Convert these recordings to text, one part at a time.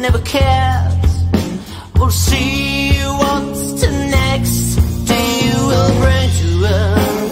never cared. We'll see what's to next. Do you will bring to us?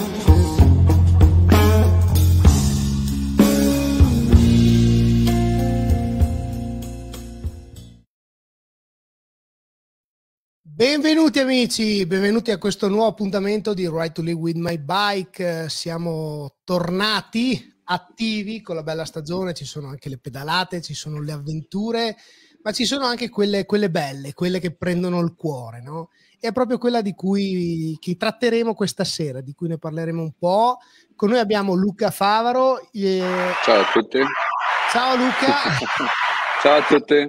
Benvenuti amici, benvenuti a questo nuovo appuntamento di Right to Live with My Bike. Siamo tornati attivi con la bella stagione, ci sono anche le pedalate, ci sono le avventure, ma ci sono anche quelle belle, quelle che prendono il cuore, no? E è proprio quella che tratteremo questa sera, di cui ne parleremo un po'. Con noi abbiamo Luca Favaro. Ciao a tutti. Ciao Luca. Ciao a tutti.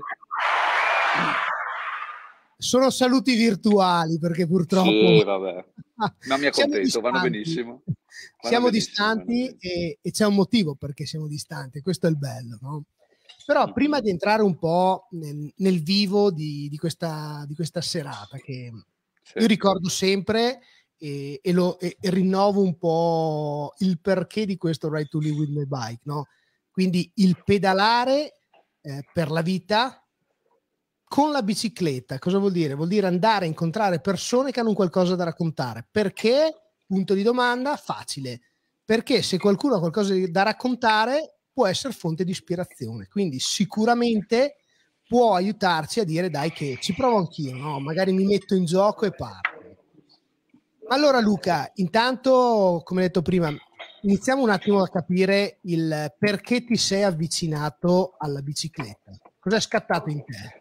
Sono saluti virtuali perché purtroppo... Sì, vabbè. Ma mi accontento, vanno benissimo. Siamo distanti e c'è un motivo perché siamo distanti, questo è il bello, no? Però prima di entrare un po' nel vivo di questa serata, che Sì. io ricordo sempre e rinnovo un po' il perché di questo Right to Live with My Bike, no? Quindi il pedalare per la vita con la bicicletta. Cosa vuol dire? Vuol dire andare a incontrare persone che hanno qualcosa da raccontare. Perché? Punto di domanda facile. Perché se qualcuno ha qualcosa da raccontare può essere fonte di ispirazione. Quindi sicuramente può aiutarci a dire dai che ci provo anch'io, no? Magari mi metto in gioco e parto. Allora Luca, intanto, come detto prima, iniziamo un attimo a capire il perché ti sei avvicinato alla bicicletta. Cosa è scattato in te?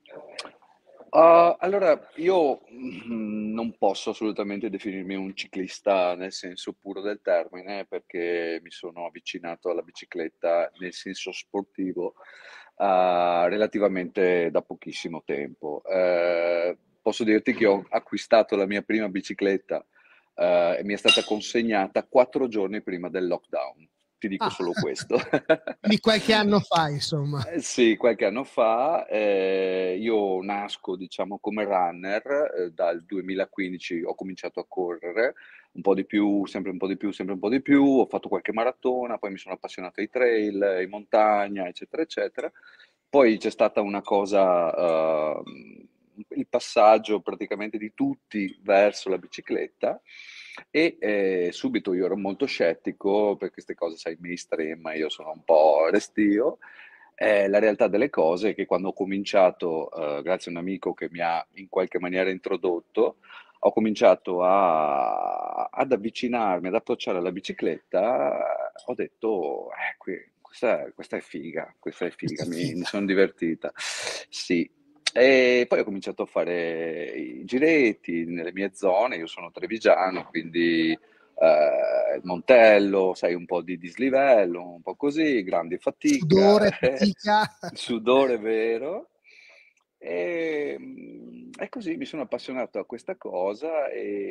Allora, io non posso assolutamente definirmi un ciclista nel senso puro del termine, perché mi sono avvicinato alla bicicletta nel senso sportivo relativamente da pochissimo tempo. Posso dirti che ho acquistato la mia prima bicicletta e mi è stata consegnata 4 giorni prima del lockdown. Ti dico solo questo. Di qualche anno fa, insomma. Sì, qualche anno fa. Io nasco, diciamo, come runner. Dal 2015 ho cominciato a correre un po' di più, sempre un po' di più, sempre un po' di più. Ho fatto qualche maratona, poi mi sono appassionato ai trail, in montagna, eccetera, eccetera. Poi c'è stata una cosa, il passaggio praticamente di tutti verso la bicicletta e subito io ero molto scettico per queste cose, sai, mainstream, io sono un po' restio. La realtà delle cose è che quando ho cominciato, grazie a un amico che mi ha in qualche maniera introdotto, ho cominciato ad avvicinarmi, ad approcciare la bicicletta, ho detto, questa è figa, mi sono divertita. Sì. E poi ho cominciato a fare i giretti nelle mie zone, io sono trevigiano, quindi il Montello, sai, un po' di dislivello, un po' così, grande fatica, Sudore, fatica. sudore vero. E così mi sono appassionato a questa cosa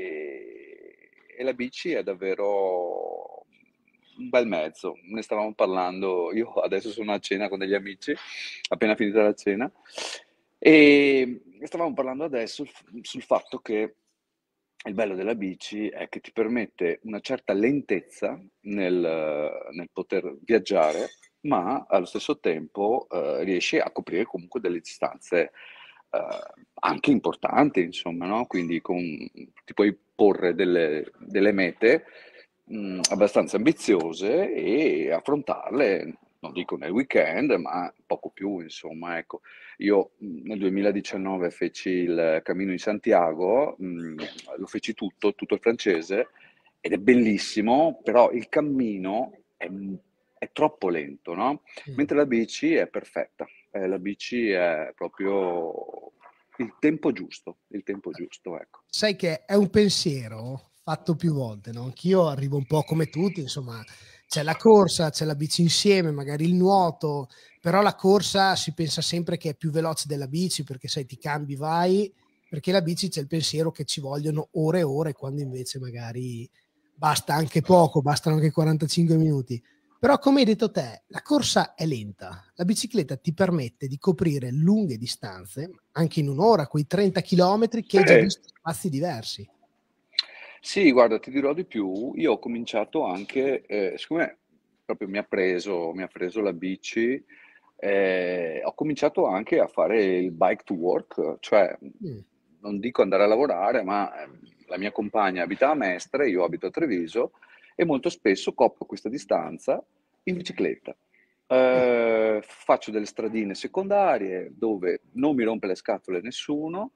e la bici è davvero un bel mezzo. Ne stavamo parlando, io adesso sono a cena con degli amici, appena finita la cena, e stavamo parlando adesso sul fatto che il bello della bici è che ti permette una certa lentezza nel poter viaggiare, ma allo stesso tempo riesci a coprire comunque delle distanze anche importanti, insomma, no? Quindi ti puoi porre delle mete abbastanza ambiziose e affrontarle, non dico nel weekend, ma poco più, insomma, ecco. Io nel 2019 feci il Cammino di Santiago, lo feci tutto il francese, ed è bellissimo, però il cammino è troppo lento, no? Mentre la bici è perfetta, la bici è proprio il tempo giusto, ecco. Sai che è un pensiero fatto più volte, no? Anch'io arrivo un po' come tutti, insomma, c'è la corsa, c'è la bici insieme, magari il nuoto, però la corsa si pensa sempre che è più veloce della bici perché sai ti cambi, vai, perché la bici c'è il pensiero che ci vogliono ore e ore quando invece magari basta anche poco, bastano anche 45 minuti. Però come hai detto te, la corsa è lenta, la bicicletta ti permette di coprire lunghe distanze, anche in un'ora, quei 30 chilometri che hai già visto spazi diversi. Sì, guarda, ti dirò di più, io ho cominciato anche, siccome proprio mi ha preso la bici, Ho cominciato anche a fare il bike to work, cioè Mm. non dico andare a lavorare, ma la mia compagna abita a Mestre, io abito a Treviso e molto spesso copro questa distanza in bicicletta. Faccio delle stradine secondarie dove non mi rompe le scatole nessuno,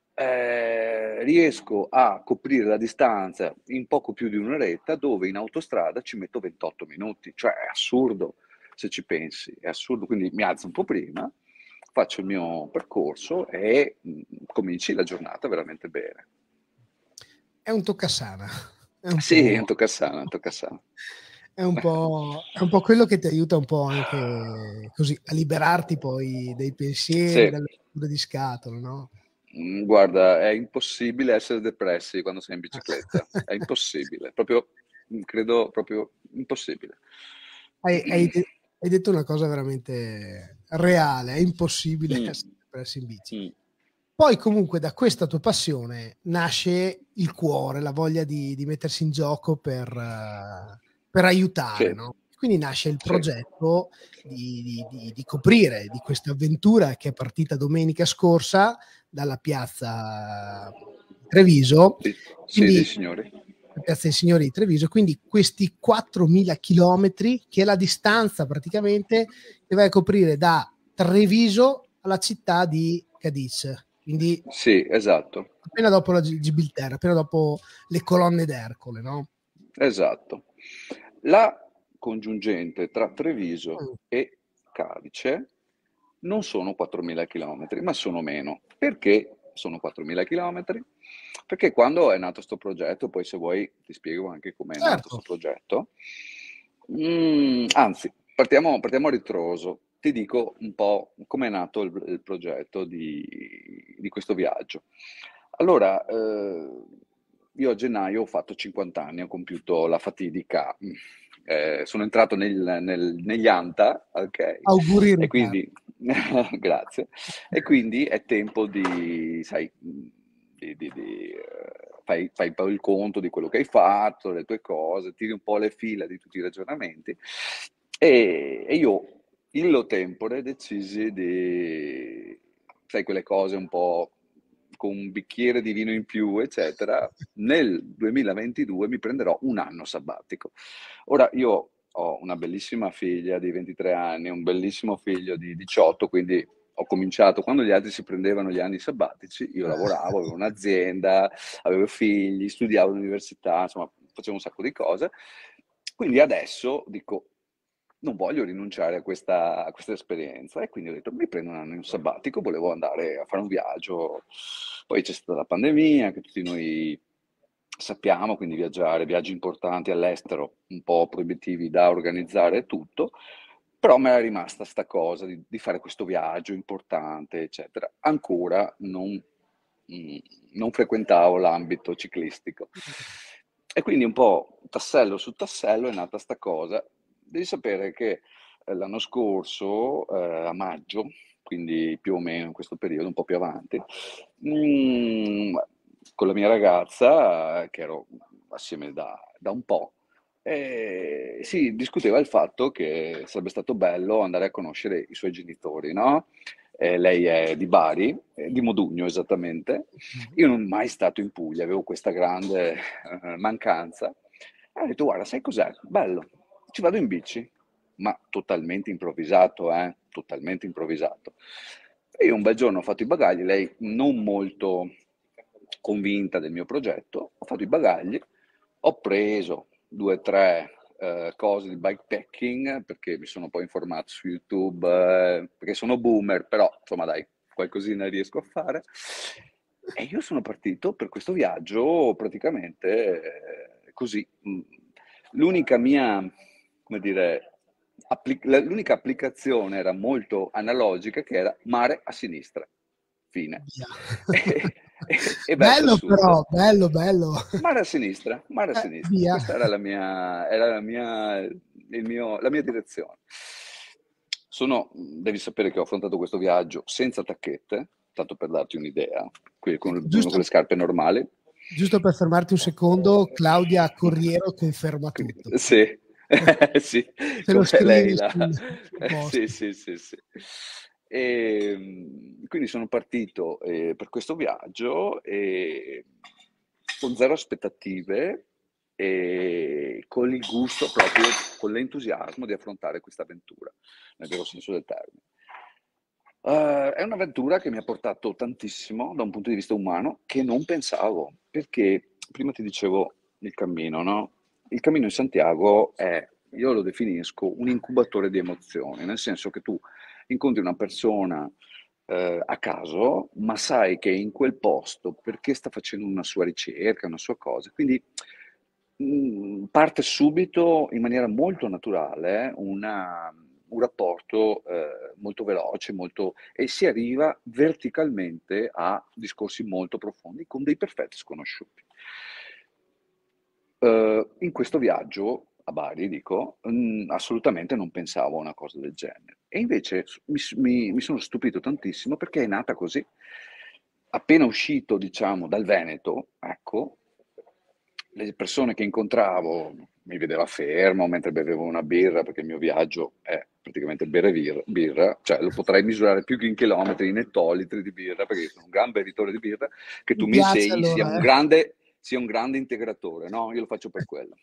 riesco a coprire la distanza in poco più di un'oretta, dove in autostrada ci metto 28 minuti, cioè è assurdo se ci pensi, è assurdo, quindi mi alzo un po' prima, faccio il mio percorso e cominci la giornata veramente bene. È un toccasana, è un Sì, è po'... un toccasana, è un toccasana. È un po' quello che ti aiuta un po' anche così a liberarti poi dei pensieri, Sì. dalle rotture di scatole, no? Guarda, è impossibile essere depressi quando sei in bicicletta, è impossibile, proprio, credo proprio impossibile. Hai detto una cosa veramente reale, è impossibile Mm, essere depressi in bici. mm, Poi comunque da questa tua passione nasce il cuore, la voglia di mettersi in gioco per aiutare, sì, no? Quindi nasce il sì, progetto di coprire di questa avventura che è partita domenica scorsa dalla piazza di Treviso, sì, sì, dei quindi signori. la piazza dei Signori di Treviso, quindi questi 4.000 chilometri, che è la distanza praticamente che vai a coprire da Treviso alla città di Cadiz, quindi Sì, esatto, appena dopo la Gibilterra, appena dopo le colonne d'Ercole, no? esatto. La congiungente tra Treviso Mm, e Cadice non sono 4.000 chilometri, ma sono meno. Perché sono 4.000 chilometri? Perché quando è nato questo progetto, poi se vuoi ti spiego anche come è nato certo. questo progetto. Anzi, partiamo a ritroso. Ti dico un po' come è nato il progetto di questo viaggio. Allora, io a gennaio ho fatto 50 anni, ho compiuto la fatidica, sono entrato negli ANTA, ok? Auguri in E ritardo. quindi, grazie, e quindi è tempo di, sai, fai un po' il conto di quello che hai fatto, le tue cose, tiri un po' le fila di tutti i ragionamenti e io illo tempore decisi di, sai, quelle cose un po' con un bicchiere di vino in più, eccetera, nel 2022 mi prenderò un anno sabbatico. Ora, io ho una bellissima figlia di 23 anni, un bellissimo figlio di 18, quindi ho cominciato quando gli altri si prendevano gli anni sabbatici, io lavoravo, avevo un'azienda, avevo figli, studiavo all'università, insomma, facevo un sacco di cose. Quindi adesso dico, non voglio rinunciare a questa esperienza e quindi ho detto, mi prendo un anno in sabbatico, volevo andare a fare un viaggio, poi c'è stata la pandemia, che tutti noi sappiamo, quindi viaggiare, viaggi importanti all'estero, un po' proibitivi da organizzare e tutto, però mi era rimasta sta cosa di fare questo viaggio importante, eccetera. Ancora non frequentavo l'ambito ciclistico. E quindi un po' tassello su tassello è nata sta cosa. Devi sapere che l'anno scorso, a maggio, quindi più o meno in questo periodo, un po' più avanti, con la mia ragazza, che ero assieme da un po', si discuteva il fatto che sarebbe stato bello andare a conoscere i suoi genitori, no? Lei è di Bari, di Modugno esattamente. Io non mai stato in Puglia, avevo questa grande mancanza. E ho detto, guarda, sai cos'è? Bello, ci vado in bici, ma totalmente improvvisato, totalmente improvvisato. E io un bel giorno ho fatto i bagagli, lei non molto convinta del mio progetto, ho fatto i bagagli, ho preso 2 o 3 cose di bikepacking perché mi sono poi informato su YouTube, perché sono boomer, però insomma dai, qualcosina riesco a fare. E io sono partito per questo viaggio praticamente così. L'unica mia, come dire, l'unica applicazione era molto analogica, che era mare a sinistra, fine. Via. E verso Bello sud. però, bello, bello. Mare a sinistra, mare a sinistra. Via. Questa era la mia direzione. Devi sapere che ho affrontato questo viaggio senza tacchette, tanto per darti un'idea, qui con Giusto, le scarpe normali. giusto per fermarti un secondo, Claudia Corriero conferma tutto. Sì, Sì, Se lo come lei scrivi la... sul post. Sì, sì, sì, sì. Quindi sono partito per questo viaggio con zero aspettative e con il gusto proprio, con l'entusiasmo di affrontare questa avventura, nel vero senso del termine. È un'avventura che mi ha portato tantissimo da un punto di vista umano che non pensavo, perché prima ti dicevo il cammino, no? Il cammino di Santiago è, io lo definisco, un incubatore di emozioni, nel senso che tu incontri una persona a caso, ma sai che è in quel posto perché sta facendo una sua ricerca, una sua cosa. Quindi parte subito in maniera molto naturale un rapporto molto veloce, e si arriva verticalmente a discorsi molto profondi con dei perfetti sconosciuti. In questo viaggio a Bari, dico, assolutamente non pensavo a una cosa del genere. E invece mi sono stupito tantissimo perché è nata così. Appena uscito, diciamo, dal Veneto, ecco, le persone che incontravo mi vedeva fermo mentre bevevo una birra, perché il mio viaggio è praticamente bere birra, cioè lo potrei misurare più che in chilometri, in ettolitri di birra, perché io sono un gran bevitore di birra, che Mi tu mi piace insegni allora, sia un grande integratore, no? Io lo faccio per quello.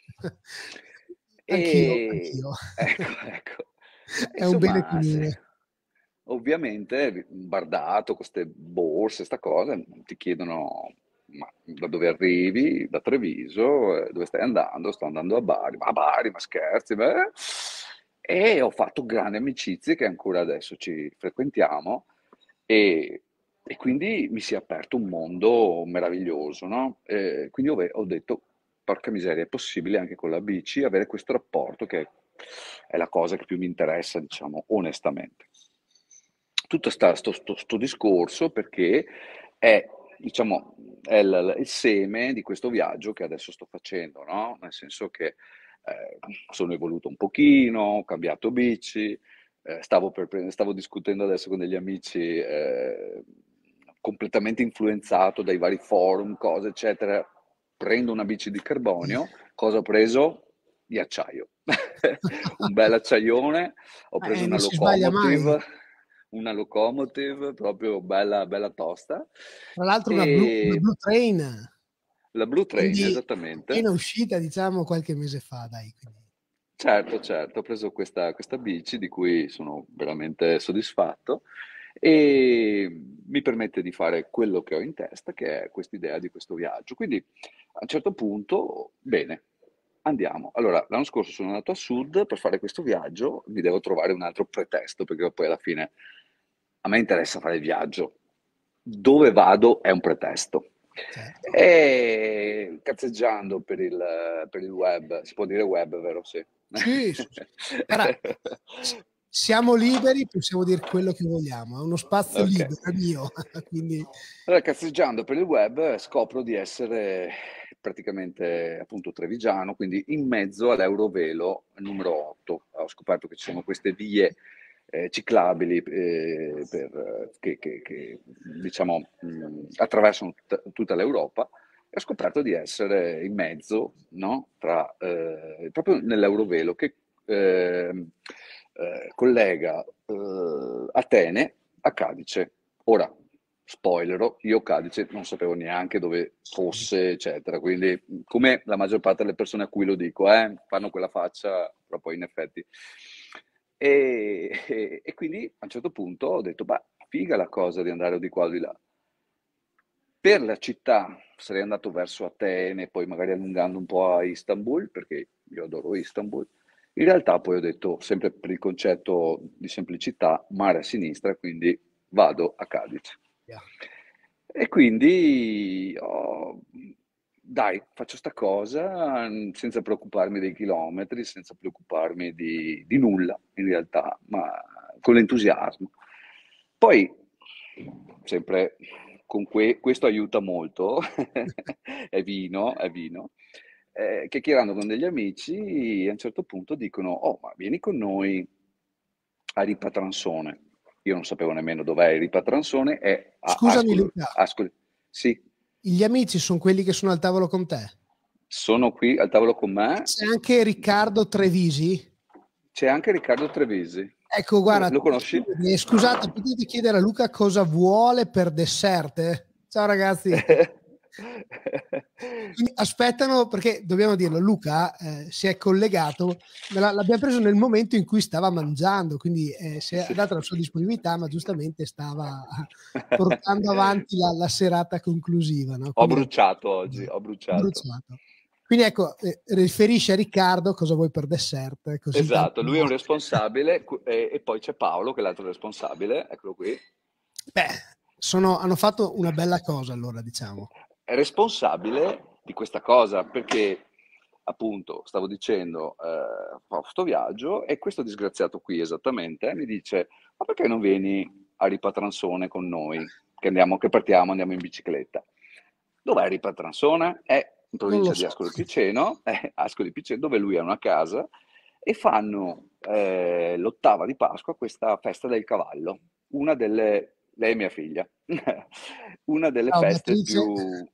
Anch'io, E anch'io. ecco, ecco. È un bene Insomma, comune. ovviamente, bardato, queste borse, sta cosa, ti chiedono ma da dove arrivi, da Treviso, dove stai andando? Sto andando a Bari, ma a Bari, ma scherzi, beh. E ho fatto grandi amicizie che ancora adesso ci frequentiamo e, e quindi mi si è aperto un mondo meraviglioso, no? Quindi ho detto, porca miseria, è possibile anche con la bici avere questo rapporto che è la cosa che più mi interessa, diciamo, onestamente. Tutto sto discorso perché è, diciamo, è il seme di questo viaggio che adesso sto facendo, no? Nel senso che sono evoluto un pochino, ho cambiato bici, stavo discutendo adesso con degli amici completamente influenzato dai vari forum, cose, eccetera. Prendo una bici di carbonio, cosa ho preso? Di acciaio. Un bel acciaione, ho preso Non si sbaglia mai. una locomotive proprio bella, bella tosta. Tra l'altro una E Blue Train, la Blue Train, quindi esattamente. appena uscita, diciamo, qualche mese fa, dai. Quindi. Certo, certo, ho preso questa bici di cui sono veramente soddisfatto e mi permette di fare quello che ho in testa, che è quest'idea di questo viaggio. Quindi a un certo punto, bene, andiamo. Allora, l'anno scorso sono andato a sud per fare questo viaggio, mi devo trovare un altro pretesto perché poi alla fine a me interessa fare il viaggio. Dove vado è un pretesto. Certo. E cazzeggiando per il web, si può dire web, vero? Sì. Sì, sì, sì. Guarda, siamo liberi, possiamo dire quello che vogliamo, è uno spazio Ok. libero, è mio, quindi Allora, cazzeggiando per il web scopro di essere praticamente appunto trevigiano, quindi in mezzo all'Eurovelo numero 8. Ho scoperto che ci sono queste vie ciclabili che, diciamo attraversano tutta l'Europa e ho scoperto di essere in mezzo, no? Proprio nell'Eurovelo che collega Atene a Cadice. Ora, spoilero, io Cadice non sapevo neanche dove fosse, eccetera, quindi come la maggior parte delle persone a cui lo dico, fanno quella faccia, però poi in effetti. E quindi a un certo punto ho detto, beh, figa la cosa di andare di qua o di là. Per la città sarei andato verso Atene, poi magari allungando un po' a Istanbul, perché io adoro Istanbul. In realtà poi ho detto, sempre per il concetto di semplicità, mare a sinistra, quindi vado a Cadice. yeah. E quindi, dai, faccio sta cosa senza preoccuparmi dei chilometri, senza preoccuparmi di nulla, in realtà, ma con l'entusiasmo. Poi, sempre con questo aiuta molto, è vino. Chiacchierando con degli amici, a un certo punto dicono, oh, ma vieni con noi a Ripatransone. Io non sapevo nemmeno dov'è Ripatransone, è a Scusami Luca, Ascoli. Sì, gli amici sono quelli che sono al tavolo con te? Sono qui al tavolo con me. C'è anche Riccardo Trevisi. C'è anche Riccardo Trevisi. Ecco, guarda, Lo conosci? scusate, potete chiedere a Luca cosa vuole per dessert? Ciao ragazzi. Quindi aspettano, perché dobbiamo dirlo, Luca si è collegato, l'abbiamo preso nel momento in cui stava mangiando, quindi si è data la sua disponibilità, ma giustamente stava portando avanti la serata conclusiva. No? Ho Quindi, bruciato oggi, ho bruciato. Quindi ecco, riferisci a Riccardo cosa vuoi per dessert. Così Esatto, lui è un responsabile e poi c'è Paolo che è l'altro responsabile, eccolo qui. Beh, hanno fatto una bella cosa allora, diciamo. È responsabile di questa cosa perché, appunto, stavo dicendo, fa questo viaggio e questo disgraziato qui esattamente mi dice: ma perché non vieni a Ripatransone con noi? Che partiamo, andiamo in bicicletta. Dov'è Ripatransone? È in provincia di so. Ascoli Piceno, dove lui ha una casa, e fanno l'8ª di Pasqua questa festa del cavallo, lei è mia figlia, una delle Ciao, feste Beatrice.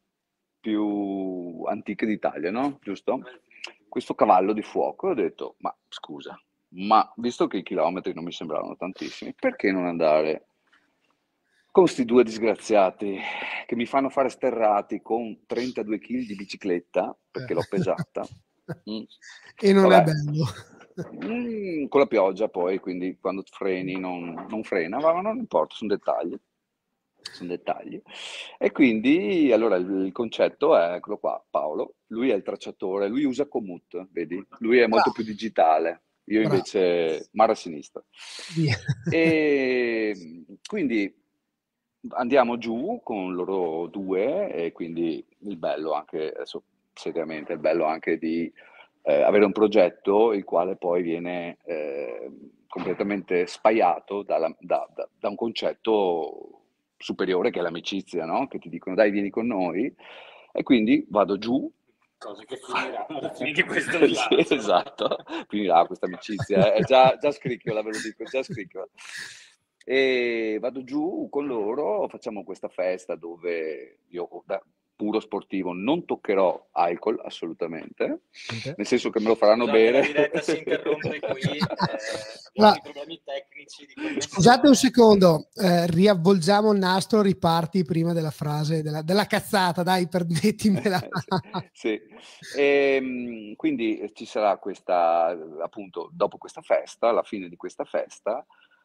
più antiche d'Italia, no? Giusto? Questo cavallo di fuoco, ho detto, ma scusa, ma visto che i chilometri non mi sembravano tantissimi, perché non andare con questi due disgraziati che mi fanno fare sterrati con 32 kg di bicicletta, perché l'ho pesata. E non Vabbè. è bello. Con la pioggia poi, quindi quando freni non frena, ma non importa, sono dettagli. Sono dettagli. E quindi, allora, il concetto è, eccolo qua, Paolo, lui è il tracciatore, lui usa Komoot, vedi? Lui è molto più digitale, io Bravo. invece mare a sinistra. Via. E quindi andiamo giù con loro due e quindi il bello anche, adesso seriamente, il bello anche di avere un progetto il quale poi viene completamente spaiato da un concetto superiore che è l'amicizia, no? Che ti dicono dai vieni con noi e quindi vado giù. Cose che finiranno alla fine di questo Sì, viaggio. esatto, finirà questa amicizia, è già scricchiola, ve lo dico, già scricchiola. E vado giù con loro, facciamo questa festa dove io da puro sportivo non toccherò alcol assolutamente, nel senso che me lo faranno Scusate, bere. la diretta si interrompe qui, abbiamo dei problemi tecnici di connessione. Scusate un secondo, riavvolgiamo il nastro, riparti prima della frase, della cazzata, dai, permettimela. Sì. Quindi ci sarà questa, appunto, dopo questa festa, alla fine di questa festa,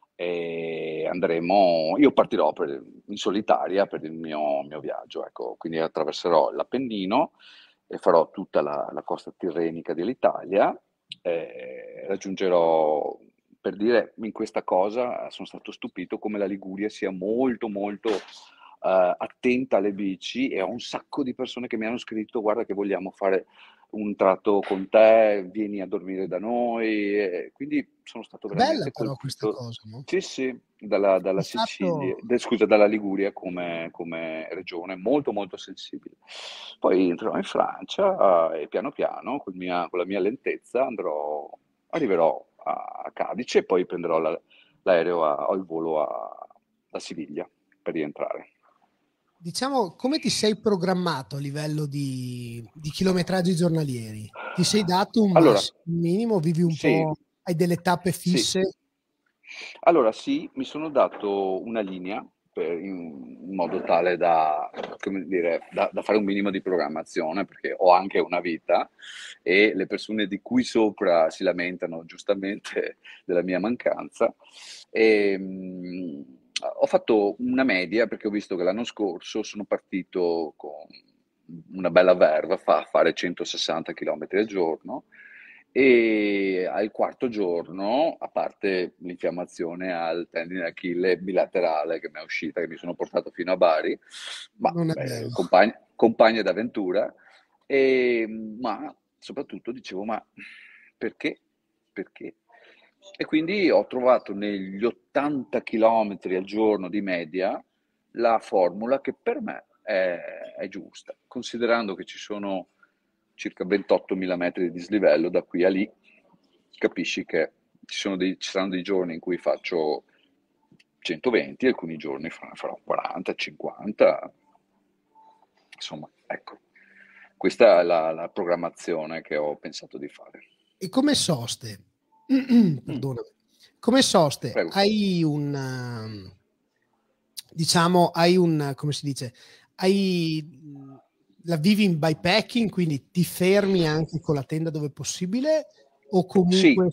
io partirò in solitaria per il mio viaggio, ecco, quindi attraverserò l'Appennino e farò tutta la costa tirrenica dell'Italia, raggiungerò, per dire, in questa cosa sono stato stupito come la Liguria sia molto molto attenta alle bici e ho un sacco di persone che mi hanno scritto guarda che vogliamo fare un tratto con te, vieni a dormire da noi, quindi sono stato veramente Bella però questa colpito. cosa, no? Sì, dalla Sicilia, scusa, dalla Liguria come regione, molto molto sensibile. Poi entrerò in Francia e piano piano, con la mia lentezza, arriverò a Cadice e poi prenderò l'aereo o il volo a Siviglia per rientrare. Diciamo, come ti sei programmato a livello di chilometraggi giornalieri? Ti sei dato un minimo, vivi un po', hai delle tappe fisse? Sì. Allora sì, mi sono dato una linea in modo tale da fare un minimo di programmazione, perché ho anche una vita e le persone di cui sopra si lamentano giustamente della mia mancanza. Ho fatto una media perché ho visto che l'anno scorso sono partito con una bella verve a fare 160 km al giorno e al quarto giorno, a parte l'infiammazione al tendine d'Achille bilaterale che mi è uscita, che mi sono portato fino a Bari, ma compagni d'avventura, ma soprattutto dicevo, ma perché? Perché? E quindi ho trovato negli 80 km al giorno di media la formula che per me è giusta, considerando che ci sono circa 28.000 metri di dislivello da qui a lì, capisci che ci saranno dei giorni in cui faccio 120, alcuni giorni farò 40, 50, insomma, ecco. questa è la programmazione che ho pensato di fare. E come soste, perdonami, come soste, Prego. hai un, diciamo, come si dice, la vivi in bikepacking, quindi ti fermi anche con la tenda dove è possibile, o comunque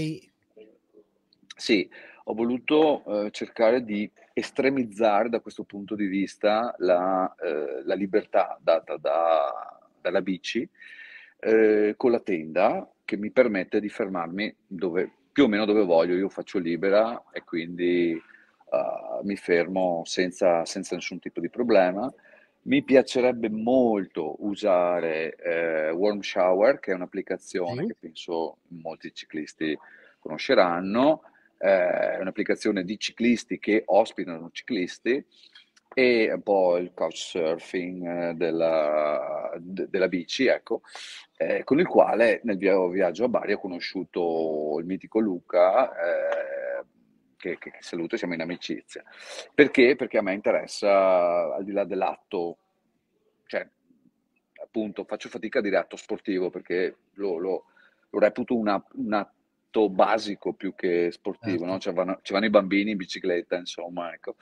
Sì, ho voluto cercare di estremizzare da questo punto di vista la libertà data dalla bici con la tenda, che mi permette di fermarmi più o meno dove voglio. Io faccio libera e quindi mi fermo senza nessun tipo di problema. Mi piacerebbe molto usare Warm Shower, che è un'applicazione che penso molti ciclisti conosceranno. È un'applicazione di ciclisti che ospitano ciclisti, e un po' il couchsurfing della bici, ecco, con il quale nel viaggio a Bari ho conosciuto il mitico Luca, che saluto, siamo in amicizia. Perché? Perché a me interessa, al di là dell'atto, cioè appunto faccio fatica a dire atto sportivo, perché lo reputo un atto basico più che sportivo, no? Ci vanno i bambini in bicicletta, insomma, ecco.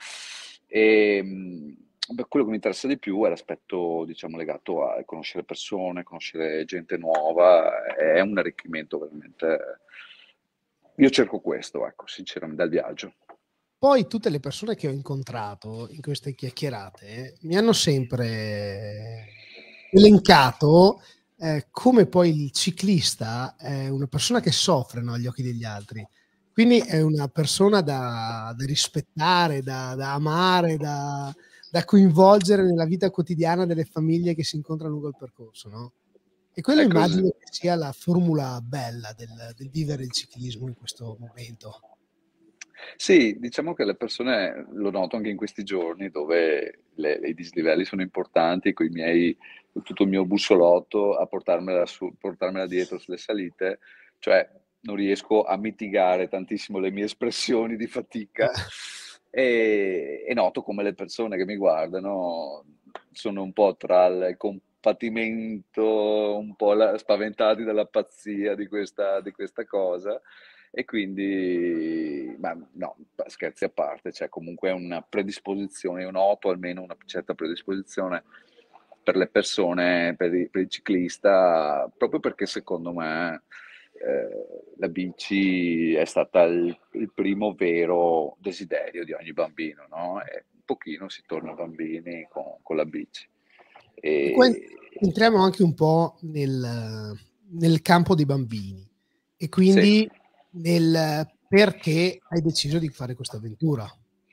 Quello che mi interessa di più è l'aspetto, diciamo, legato a conoscere persone, conoscere gente nuova, è un arricchimento veramente. Io cerco questo, ecco, sinceramente, dal viaggio. Poi tutte le persone che ho incontrato in queste chiacchierate mi hanno sempre elencato come poi il ciclista è una persona che soffre, no, agli occhi degli altri. Quindi è una persona da rispettare, da amare, da coinvolgere nella vita quotidiana delle famiglie che si incontrano lungo il percorso, no? E quello immagino che sia la formula bella del vivere il ciclismo in questo momento. Sì, diciamo che le persone, lo noto anche in questi giorni, dove i dislivelli sono importanti, con tutto il mio bussolotto a portarmela dietro sulle salite, cioè non riesco a mitigare tantissimo le mie espressioni di fatica, e noto come le persone che mi guardano sono un po' tra il compatimento, un po' spaventati dalla pazzia di questa cosa. E quindi, ma no, scherzi a parte, c'è comunque una predisposizione, io noto almeno una certa predisposizione per le persone, per il ciclista, proprio perché secondo me la bici è stata il primo vero desiderio di ogni bambino, no? E un pochino si torna bambini con la bici. E qua entriamo anche un po' nel campo dei bambini, e quindi nel perché hai deciso di fare questa avventura.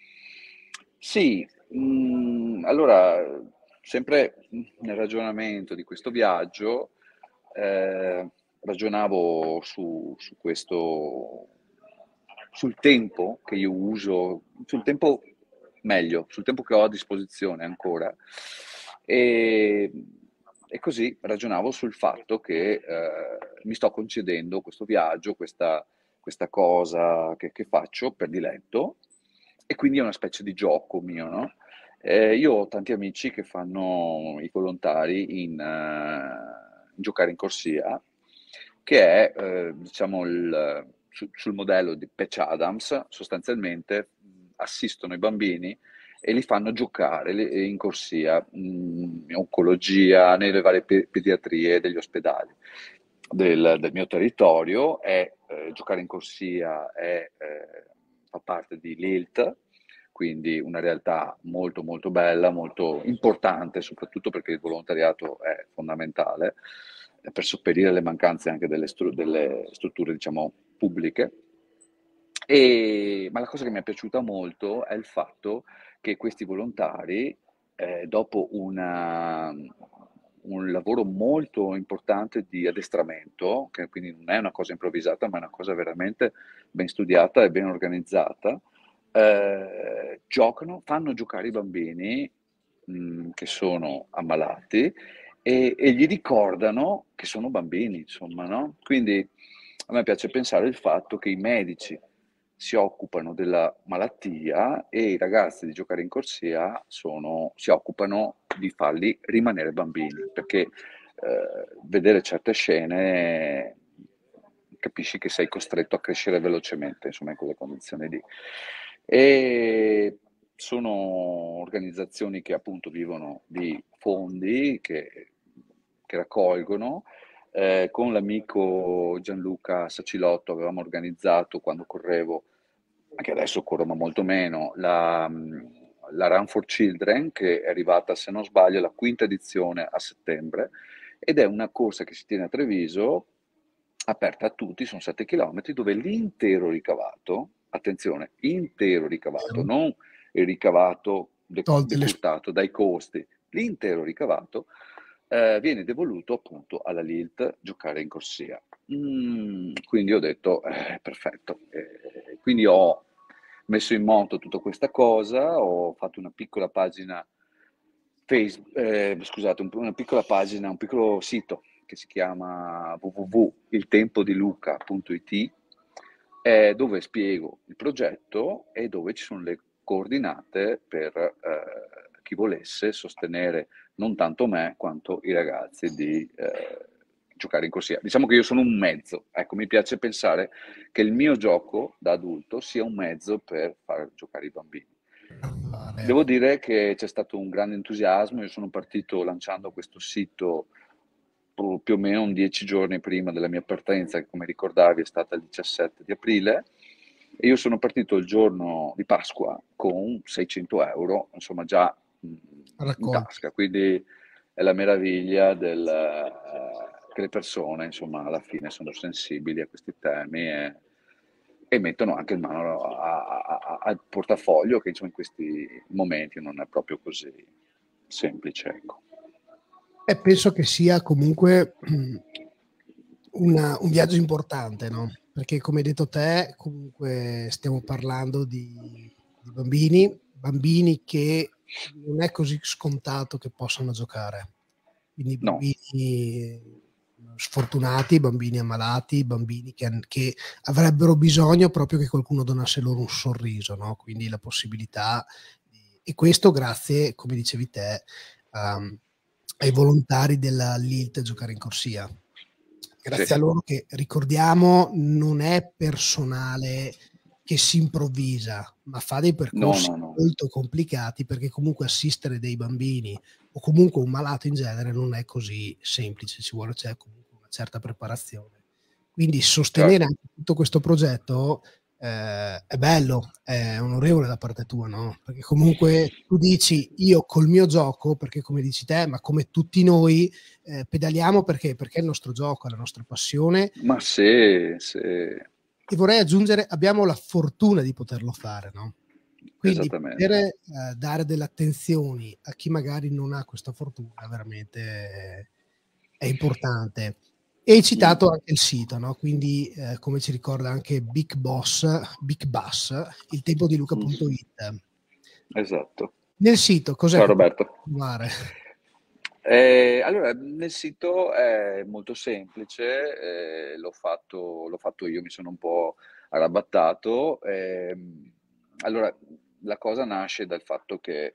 Sì, allora, sempre nel ragionamento di questo viaggio, ragionavo su questo, sul tempo che io uso, sul tempo che ho a disposizione ancora. E così ragionavo sul fatto che mi sto concedendo questo viaggio, questa cosa che faccio per diletto, e quindi è una specie di gioco mio, no? Io ho tanti amici che fanno i volontari in giocare in corsia, che è diciamo sul modello di Patch Adams. Sostanzialmente assistono i bambini e li fanno giocare in corsia, in oncologia, nelle varie pediatrie degli ospedali del mio territorio. Giocare in corsia fa parte di LILT, quindi una realtà molto molto bella, molto importante, soprattutto perché il volontariato è fondamentale per sopperire alle mancanze anche delle strutture, diciamo, pubbliche. Ma la cosa che mi è piaciuta molto è il fatto che questi volontari, dopo un lavoro molto importante di addestramento, che quindi non è una cosa improvvisata, ma è una cosa veramente ben studiata e ben organizzata, fanno giocare i bambini che sono ammalati, e gli ricordano che sono bambini, insomma, no? Quindi a me piace pensare il fatto che i medici si occupano della malattia e i ragazzi di giocare in corsia si occupano di farli rimanere bambini, perché vedere certe scene capisci che sei costretto a crescere velocemente, insomma, in quelle condizioni lì. E sono organizzazioni che appunto vivono di fondi che raccolgono. Con l'amico Gianluca Sacilotto avevamo organizzato, quando correvo, anche adesso corro ma molto meno, la Run for Children, che è arrivata, se non sbaglio, alla quinta edizione a settembre, ed è una corsa che si tiene a Treviso, aperta a tutti, sono 7 km, dove l'intero ricavato, attenzione, intero ricavato, non il ricavato Tolte le decurtato dai costi, l'intero ricavato viene devoluto appunto alla Lilt giocare in corsia. Quindi ho detto, perfetto. Quindi ho messo in moto tutta questa cosa, ho fatto una piccola pagina scusate, una piccola pagina, un piccolo sito che si chiama www.iltempodiluca.it, dove spiego il progetto e dove ci sono le coordinate per chi volesse sostenere non tanto me quanto i ragazzi di giocare in corsia. Diciamo che io sono un mezzo, ecco, mi piace pensare che il mio gioco da adulto sia un mezzo per far giocare i bambini. Devo dire che c'è stato un grande entusiasmo, io sono partito lanciando questo sito più o meno 10 giorni prima della mia partenza, che come ricordavi è stata il 17 di aprile, e io sono partito il giorno di Pasqua con 600 euro, insomma già in tasca, quindi è la meraviglia che le persone, insomma, alla fine sono sensibili a questi temi e mettono anche in mano al portafoglio, che insomma in questi momenti non è proprio così semplice, ecco. E penso che sia comunque un viaggio importante, no? Perché come hai detto te, comunque stiamo parlando di bambini che non è così scontato che possano giocare. Quindi bambini sfortunati, bambini ammalati, bambini che avrebbero bisogno proprio che qualcuno donasse loro un sorriso, no? Quindi la possibilità e questo grazie, come dicevi te, ai volontari della Lilt giocare in corsia. Grazie a loro, che ricordiamo non è personale che si improvvisa, ma fa dei percorsi molto complicati, perché comunque assistere dei bambini o comunque un malato in genere non è così semplice, c'è comunque una certa preparazione. Quindi sostenere anche tutto questo progetto è bello, è onorevole da parte tua, no? Perché comunque tu dici, io col mio gioco, perché come dici te, ma come tutti noi, pedaliamo perché è il nostro gioco, è la nostra passione. Ma sì. E vorrei aggiungere, abbiamo la fortuna di poterlo fare, no? Quindi poter dare delle attenzioni a chi magari non ha questa fortuna veramente è importante. E hai citato anche il sito, no? Quindi come ci ricorda anche Big Boss, iltempodiluca.it. Esatto. Nel sito cos'è? Ciao Roberto. Allora, nel sito è molto semplice, l'ho fatto io, mi sono un po' arrabattato. Allora, la cosa nasce dal fatto che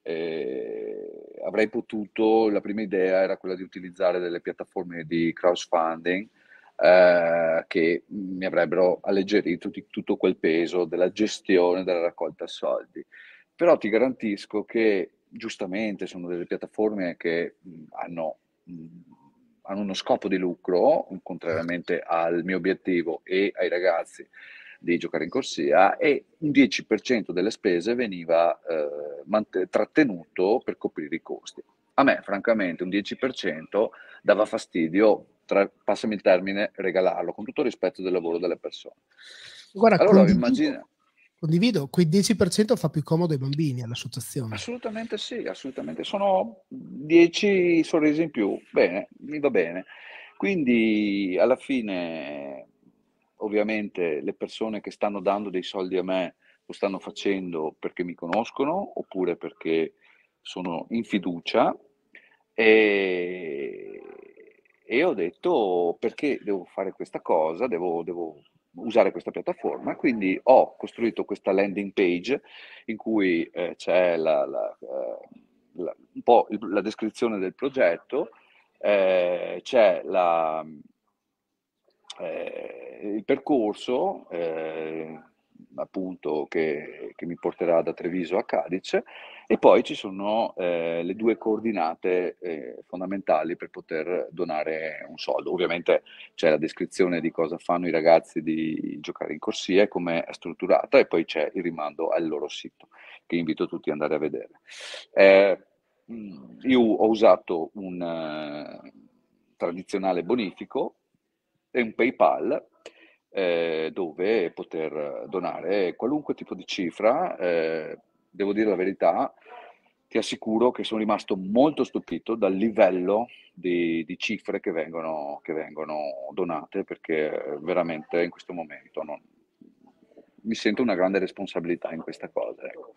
avrei potuto, la prima idea era quella di utilizzare delle piattaforme di crowdfunding che mi avrebbero alleggerito di tutto quel peso della gestione della raccolta soldi. Però ti garantisco che giustamente sono delle piattaforme che hanno uno scopo di lucro, contrariamente al mio obiettivo e ai ragazzi di giocare in corsia, e un 10% delle spese veniva trattenuto per coprire i costi. A me, francamente, un 10% dava fastidio, passami il termine, regalarlo, con tutto il rispetto del lavoro delle persone. Guarda, allora, condivido, quel 10% fa più comodo ai bambini, all'associazione. Assolutamente sì, assolutamente. Sono 10 sorrisi in più. Bene, mi va bene. Quindi alla fine, ovviamente, le persone che stanno dando dei soldi a me lo stanno facendo perché mi conoscono oppure perché sono in fiducia, e ho detto perché devo fare questa cosa, devo usare questa piattaforma, quindi ho costruito questa landing page in cui c'è un po' la descrizione del progetto, C'è il percorso appunto che mi porterà da Treviso a Cadice, e poi ci sono le 2 coordinate fondamentali per poter donare un soldo. Ovviamente c'è la descrizione di cosa fanno i ragazzi di Giocare in Corsia e come è strutturata, e poi c'è il rimando al loro sito, che invito tutti ad andare a vedere. Io ho usato un tradizionale bonifico e un PayPal, dove poter donare qualunque tipo di cifra. Devo dire la verità, ti assicuro che sono rimasto molto stupito dal livello di cifre che vengono donate, perché veramente in questo momento mi sento una grande responsabilità in questa cosa, ecco.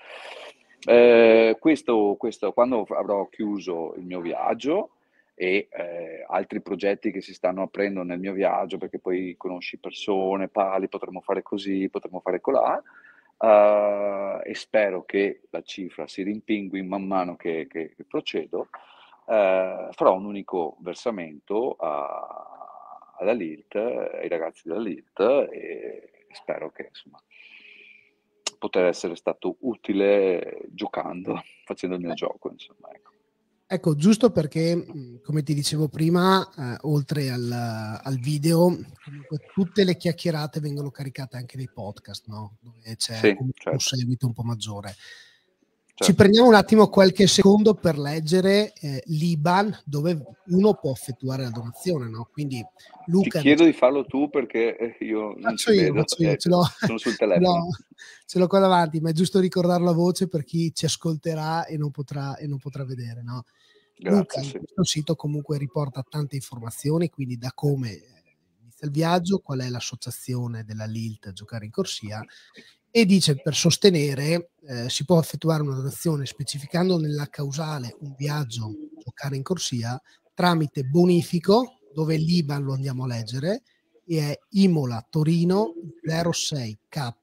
Questo quando avrò chiuso il mio viaggio e altri progetti che si stanno aprendo nel mio viaggio, perché poi conosci persone, parli, potremmo fare così, potremmo fare colà, e spero che la cifra si rimpingui man mano che procedo. Farò un unico versamento alla LILT, ai ragazzi della LILT, e spero che insomma poter essere stato utile giocando, facendo il mio gioco, insomma, ecco. Ecco, giusto perché, come ti dicevo prima, oltre al video, comunque tutte le chiacchierate vengono caricate anche nei podcast, no? Dove c'è Sì, comunque un certo. seguito un po' maggiore. Ci Certo. prendiamo un attimo qualche secondo per leggere l'IBAN dove uno può effettuare la donazione, no? Quindi Luca... Ti chiedo di farlo tu, perché io non ci vedo, faccio io, sono sul telefono. Ce l'ho qua davanti, ma è giusto ricordarlo a voce per chi ci ascolterà e non potrà vedere, no? Grazie, Luca in sì. questo sito comunque riporta tante informazioni, quindi da come inizia il viaggio, qual è l'associazione della LILT Giocare in Corsia, e dice per sostenere si può effettuare una donazione specificando nella causale un viaggio Giocare in Corsia tramite bonifico, dove l'IBAN lo andiamo a leggere, e è Imola Torino 06K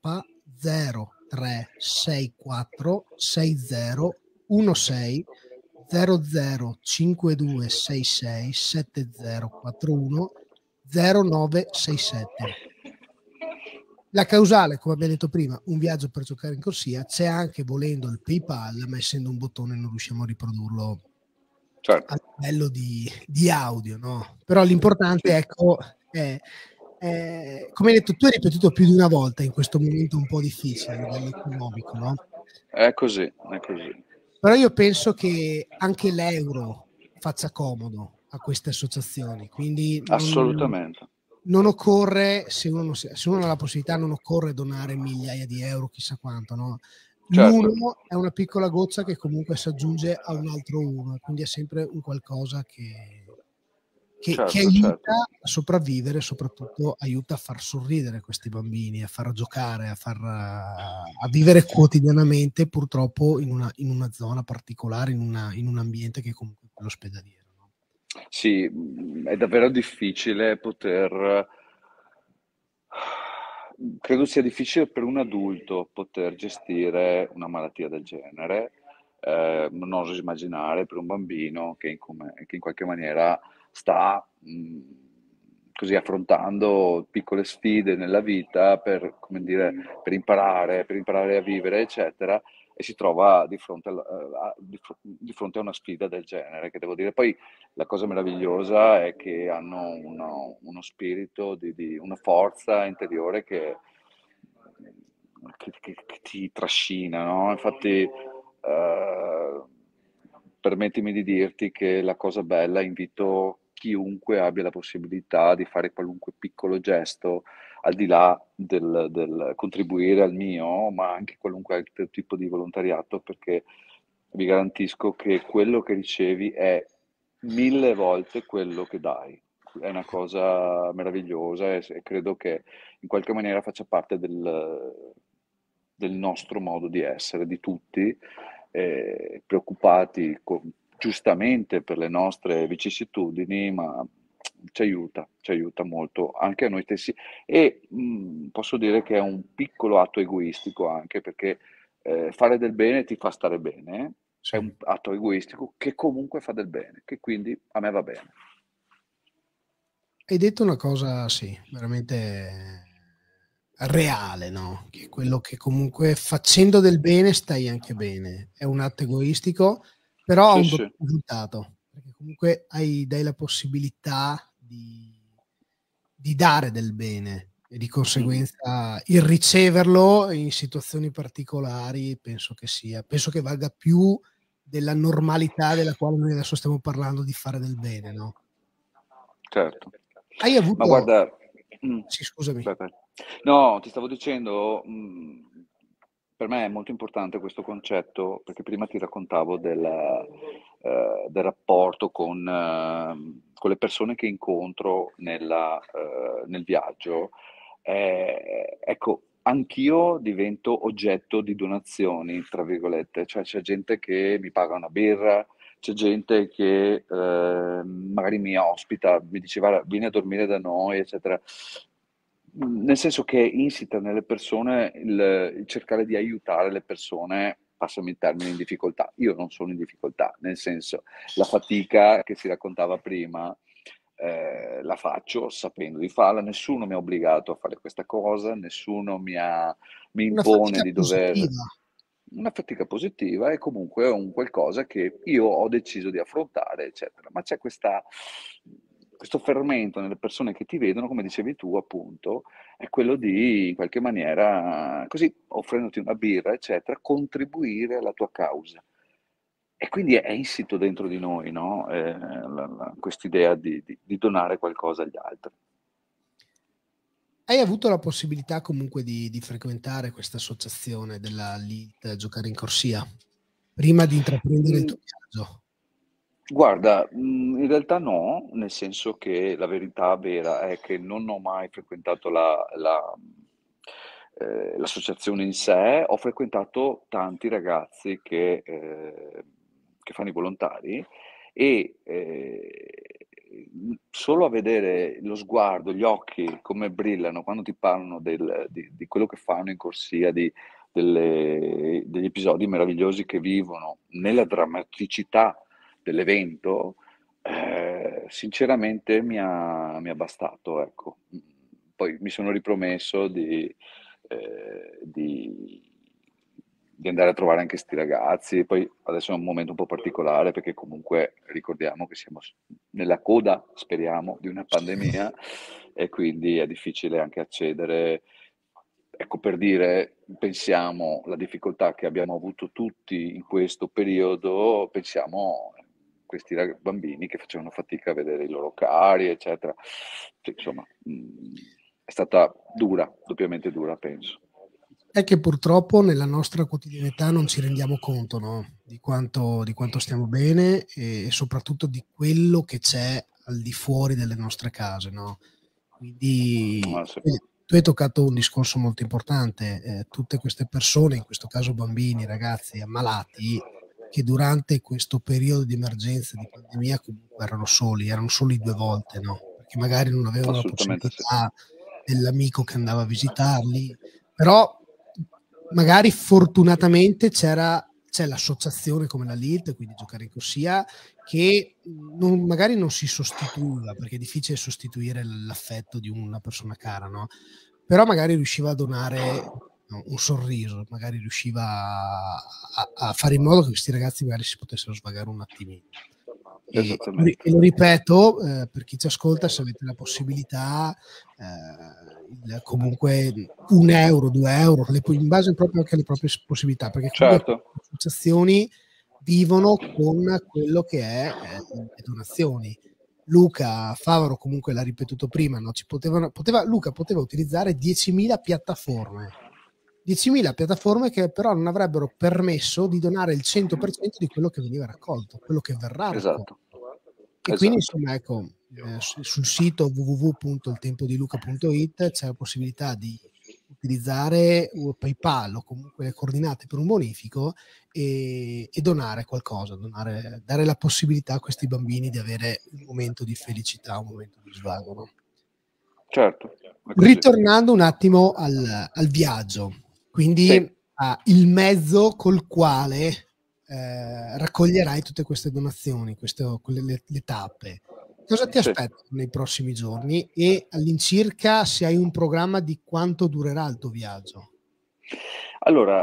0364 6016 005266 7041 0967. La causale, come abbiamo detto prima, un viaggio per giocare in corsia. C'è anche, volendo, il PayPal, ma essendo un bottone non riusciamo a riprodurlo, certo, a livello di audio, no? Però l'importante, sì, ecco, è come hai detto, tu hai ripetuto più di una volta in questo momento un po' difficile a livello economico, no? È così, è così. Però io penso che anche l'euro faccia comodo a queste associazioni, quindi assolutamente. Non occorre, se uno ha la possibilità, non occorre donare migliaia di euro, chissà quanto, no? Certo. L'uno è una piccola goccia che comunque si aggiunge a un altro uno, quindi è sempre un qualcosa che aiuta a sopravvivere, soprattutto aiuta a far sorridere questi bambini, a far giocare, a vivere quotidianamente, purtroppo in una zona particolare, in un ambiente che è comunque quello ospedaliero. Sì, è davvero difficile credo sia difficile per un adulto poter gestire una malattia del genere. Non oso immaginare per un bambino che in qualche maniera sta così affrontando piccole sfide nella vita per imparare a vivere, eccetera, e si trova di fronte a una sfida del genere, che devo dire. Poi la cosa meravigliosa è che hanno uno spirito, una forza interiore che ti trascina, no? Infatti, permettimi di dirti che la cosa bella, invito chiunque abbia la possibilità di fare qualunque piccolo gesto, al di là del contribuire al mio, ma anche qualunque altro tipo di volontariato, perché vi garantisco che quello che ricevi è 1000 volte quello che dai. È una cosa meravigliosa, e credo che in qualche maniera faccia parte del nostro modo di essere, di tutti, preoccupati giustamente per le nostre vicissitudini, ma ci aiuta molto anche a noi stessi, e posso dire che è un piccolo atto egoistico, anche perché fare del bene ti fa stare bene, sì. È un atto egoistico che comunque fa del bene, che quindi a me va bene. hai detto una cosa, sì, veramente reale, no? Che è quello che comunque facendo del bene stai anche bene. È un atto egoistico, però ha Sì, un sì. doppio risultato, perché comunque dai la possibilità di dare del bene e di conseguenza il riceverlo in situazioni particolari penso che valga più della normalità della quale noi adesso stiamo parlando di fare del bene, no? Certo. Hai Ma avuto guarda, sì, scusami. vai, vai. No, ti stavo dicendo, per me è molto importante questo concetto, perché prima ti raccontavo del rapporto con le persone che incontro nel viaggio. Ecco, anch'io divento oggetto di donazioni, tra virgolette, cioè c'è gente che mi paga una birra, c'è gente che magari mi ospita, mi diceva vieni a dormire da noi, eccetera. Nel senso che è insita nelle persone il cercare di aiutare le persone, passami il termine, in difficoltà. Io non sono in difficoltà, nel senso la fatica che si raccontava prima la faccio sapendo di farla, nessuno mi ha obbligato a fare questa cosa, nessuno mi Una impone fatica di dover. positiva. Una fatica positiva è comunque un qualcosa che io ho deciso di affrontare, eccetera. Ma c'è questo fermento nelle persone che ti vedono, come dicevi tu, appunto, è quello di in qualche maniera, così offrendoti una birra, eccetera, contribuire alla tua causa. E quindi è insito dentro di noi, no? Quest'idea di donare qualcosa agli altri. Hai avuto la possibilità comunque di frequentare questa associazione della LIT Giocare in Corsia prima di intraprendere il Mm, tuo viaggio? Guarda, in realtà no, nel senso che la verità vera è che non ho mai frequentato l'associazione in sé, ho frequentato tanti ragazzi che fanno i volontari e solo a vedere lo sguardo, gli occhi, come brillano quando ti parlano di quello che fanno in corsia, degli episodi meravigliosi che vivono, nella drammaticità dell'evento, sinceramente mi ha bastato, ecco. Poi mi sono ripromesso eh, di- di andare a trovare anche sti ragazzi. Poi adesso è un momento un po' particolare perché comunque ricordiamo che siamo nella coda, speriamo, di una pandemia e quindi è difficile anche accedere. Ecco, per dire, pensiamo alla difficoltà che abbiamo avuto tutti in questo periodo, pensiamo a questi bambini che facevano fatica a vedere i loro cari, eccetera. Sì, insomma, è stata dura, doppiamente dura, penso. È che purtroppo nella nostra quotidianità non ci rendiamo conto, no? Di quanto stiamo bene e soprattutto di quello che c'è al di fuori delle nostre case, no? Quindi Ah, sì. tu hai toccato un discorso molto importante, tutte queste persone, in questo caso bambini, ragazzi ammalati, che durante questo periodo di emergenza, di pandemia, comunque erano soli due volte, no? Perché magari non avevano la Assolutamente sì. possibilità dell'amico che andava a visitarli, però magari fortunatamente c'è l'associazione come la LIT, quindi Giocare in Corsia, che magari non si sostituiva, perché è difficile sostituire l'affetto di una persona cara, no? Però magari riusciva a donare un sorriso, magari riusciva a fare in modo che questi ragazzi magari si potessero svagare un attimino. Esattamente. E lo ripeto, per chi ci ascolta, se avete la possibilità, comunque 1 euro, 2 euro, in base proprio anche alle proprie possibilità, perché comunque Certo. le associazioni vivono con quello che è le donazioni. Luca Favaro comunque l'ha ripetuto prima, no? Luca poteva utilizzare 10.000 piattaforme. 10.000 piattaforme che però non avrebbero permesso di donare il 100% di quello che veniva raccolto, quello che verrà raccolto. Esatto. E quindi Esatto. insomma ecco, sul sito www.iltempodiluca.it c'è la possibilità di utilizzare PayPal o comunque le coordinate per un bonifico e donare qualcosa, dare la possibilità a questi bambini di avere un momento di felicità, un momento di svago, no? Certo. È così. Ritornando un attimo al viaggio, quindi Sì. il mezzo col quale raccoglierai tutte queste donazioni, le tappe. Cosa ti Sì. aspetta nei prossimi giorni e all'incirca se hai un programma di quanto durerà il tuo viaggio? Allora,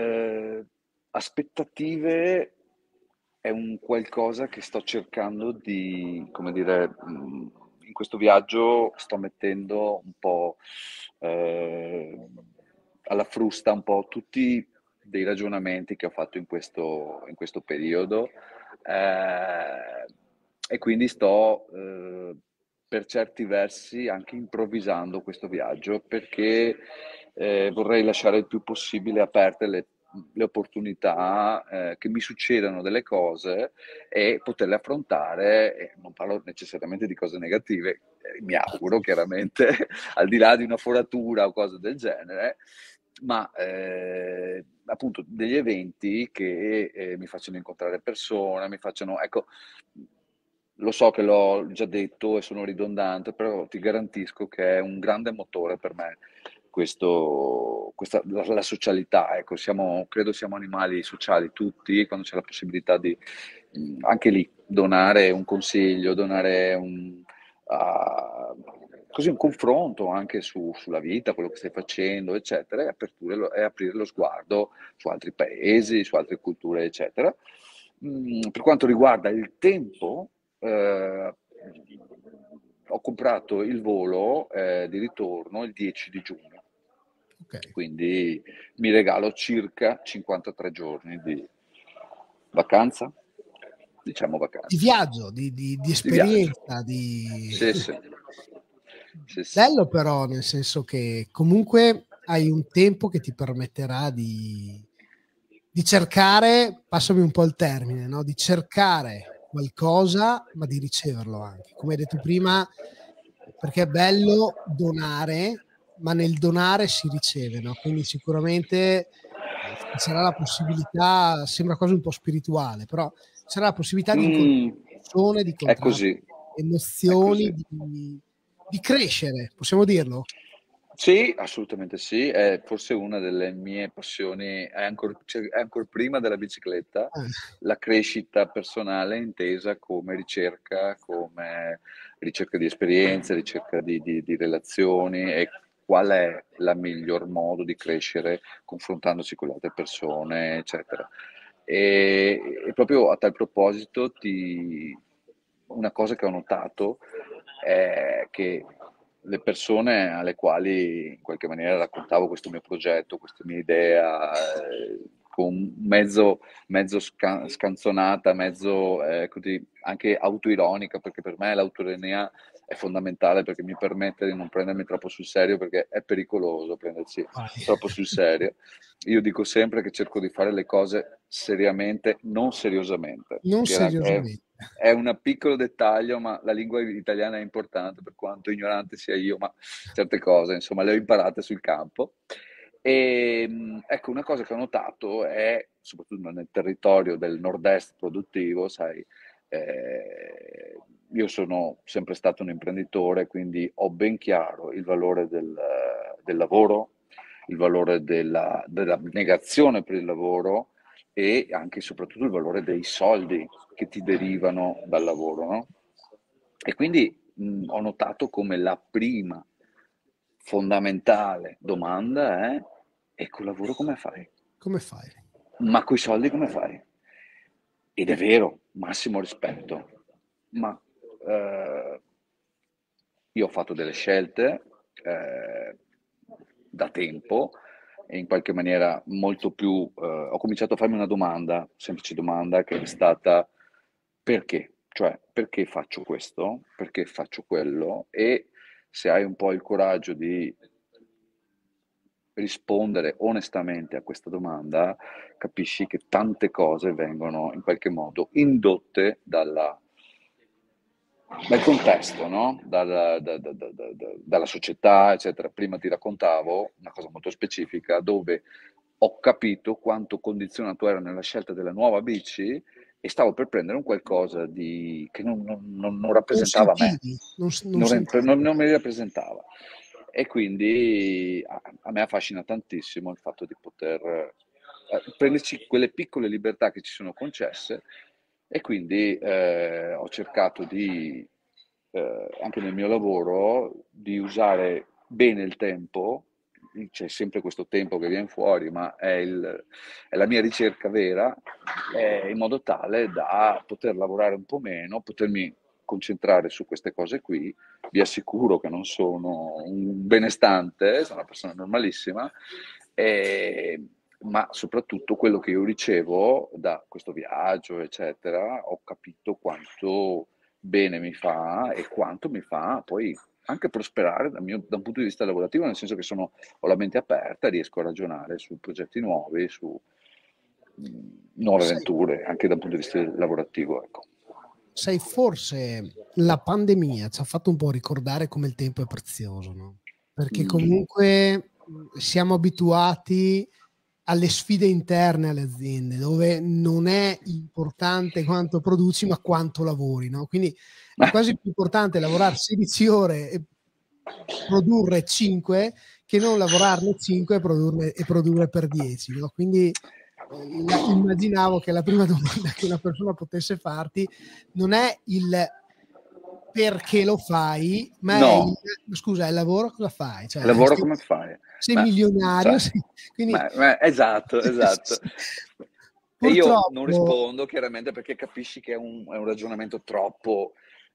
aspettative è un qualcosa che sto cercando di, come dire, in questo viaggio sto mettendo un po' alla frusta un po' tutti dei ragionamenti che ho fatto in questo periodo, e quindi sto per certi versi anche improvvisando questo viaggio perché vorrei lasciare il più possibile aperte le opportunità, che mi succedano delle cose e poterle affrontare, e non parlo necessariamente di cose negative, mi auguro chiaramente, al di là di una foratura o cose del genere, ma appunto degli eventi che mi facciano incontrare persone, mi facciano, ecco, lo so che l'ho già detto e sono ridondante, però ti garantisco che è un grande motore per me la socialità, ecco, credo siamo animali sociali tutti, quando c'è la possibilità di anche lì donare un consiglio, donare così un confronto anche sulla vita, quello che stai facendo, eccetera, e aprire lo sguardo su altri paesi, su altre culture, eccetera. Per quanto riguarda il tempo, ho comprato il volo di ritorno il 10 di giugno, Ok. quindi mi regalo circa 53 giorni di vacanza, diciamo vacanza, Di viaggio, di di viaggio. esperienza, di... Sì, sì. Sì, sì. Bello però, nel senso che comunque hai un tempo che ti permetterà di cercare, passami un po' il termine, no? Di cercare qualcosa, ma di riceverlo anche. Come hai detto prima, perché è bello donare, ma nel donare si riceve, no? Quindi sicuramente ci sarà la possibilità, sembra quasi un po' spirituale, però sarà la possibilità di incontrare Mm, persone, di è incontrare così, è emozioni, così. di crescere, possiamo dirlo? Sì, assolutamente sì, è forse una delle mie passioni, è ancora prima della bicicletta, Eh, la crescita personale intesa come ricerca di esperienze, ricerca di relazioni e qual è il miglior modo di crescere confrontandosi con le altre persone, eccetera. E proprio a tal proposito, una cosa che ho notato è che le persone alle quali in qualche maniera raccontavo questo mio progetto, questa mia idea, con scanzonata, mezzo così, anche autoironica, perché per me l'autoironia è fondamentale perché mi permette di non prendermi troppo sul serio, perché è pericoloso prendersi vai. troppo sul serio. Io dico sempre che cerco di fare le cose seriamente, non seriosamente, Non che seriosamente. è un piccolo dettaglio, ma la lingua italiana è importante per quanto ignorante sia io, ma certe cose, insomma, le ho imparate sul campo. E ecco, una cosa che ho notato è, soprattutto nel territorio del nord-est produttivo, sai, io sono sempre stato un imprenditore, quindi ho ben chiaro il valore del lavoro, il valore della negazione per il lavoro e anche e soprattutto il valore dei soldi che ti derivano dal lavoro, no? E quindi ho notato come la prima fondamentale domanda è: e col lavoro come fai? Come fai? Ma coi soldi come fai? Ed è vero, massimo rispetto, ma eh, io ho fatto delle scelte da tempo e in qualche maniera molto più... ho cominciato a farmi una domanda, semplice domanda, che è stata: perché? Cioè, perché faccio questo? Perché faccio quello? E se hai un po' il coraggio di rispondere onestamente a questa domanda, capisci che tante cose vengono in qualche modo indotte dal contesto, no? Dalla società, eccetera. Prima ti raccontavo una cosa molto specifica dove ho capito quanto condizionato ero nella scelta della nuova bici e stavo per prendere un qualcosa che non Non rappresentava me, sentivi, non sentivi. non mi rappresentava. E quindi a me affascina tantissimo il fatto di poter prenderci quelle piccole libertà che ci sono concesse e quindi ho cercato di anche nel mio lavoro, di usare bene il tempo. C'è sempre questo tempo che viene fuori, ma è la mia ricerca vera, in modo tale da poter lavorare un po' meno, potermi concentrare su queste cose qui. Vi assicuro che non sono un benestante, sono una persona normalissima, ma soprattutto quello che io ricevo da questo viaggio, eccetera, ho capito quanto bene mi fa e quanto mi fa poi anche prosperare da un punto di vista lavorativo, nel senso che ho la mente aperta, riesco a ragionare su progetti nuovi, su nuove avventure, anche dal punto di vista lavorativo, ecco. Sai, forse la pandemia ci ha fatto un po' ricordare come il tempo è prezioso, no? Perché comunque siamo abituati alle sfide interne alle aziende, dove non è importante quanto produci, ma quanto lavori, no? Quindi è quasi più importante lavorare 16 ore e produrre 5 che non lavorarne 5 e produrre per 10, no? Quindi immaginavo che la prima domanda che una persona potesse farti non è il perché lo fai, ma è scusa, il lavoro cosa fai? Cioè, lavoro come fai? Sei milionario, quindi... esatto. E io non rispondo chiaramente perché capisci che è un ragionamento troppo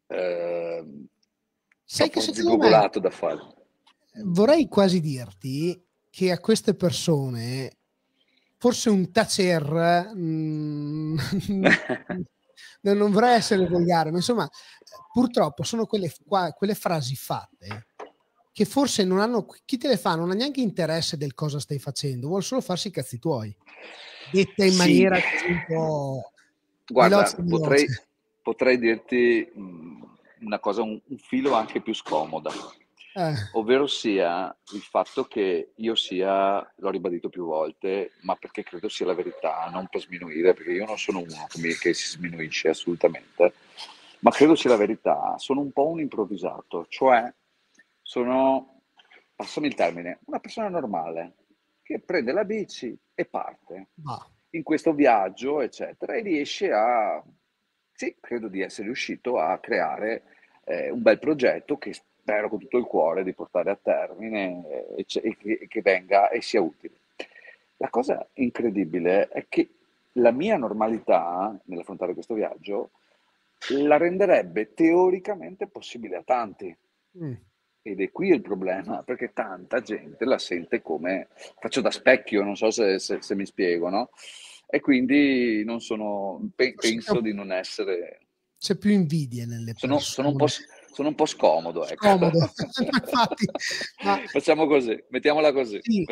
zigogolato da fare. Vorrei quasi dirti che a queste persone forse un tacer non vorrei essere volgare, ma insomma purtroppo sono quelle frasi fatte che forse non hanno, chi te le fa non ha neanche interesse del cosa stai facendo, vuole solo farsi i cazzi tuoi, detta in maniera così un po'... Guarda, potrei dirti una cosa, un filo anche più scomoda, ovvero sia il fatto che io l'ho ribadito più volte, ma perché credo sia la verità, non per sminuire, perché io non sono uno che si sminuisce assolutamente, ma credo sia la verità, sono un po' un improvvisato, cioè sono, passami il termine, una persona normale che prende la bici e parte in questo viaggio, eccetera, e riesce credo di essere riuscito a creare un bel progetto che spero con tutto il cuore di portare a termine e che venga e sia utile. La cosa incredibile è che la mia normalità nell'affrontare questo viaggio la renderebbe teoricamente possibile a tanti. Ed è qui il problema, perché tanta gente la sente come, faccio da specchio, non so se mi spiego, no? E quindi penso di non essere... C'è più invidia nelle persone. Sono un po' scomodo, ecco. Scomodo, infatti. Facciamo così, mettiamola così. Sì,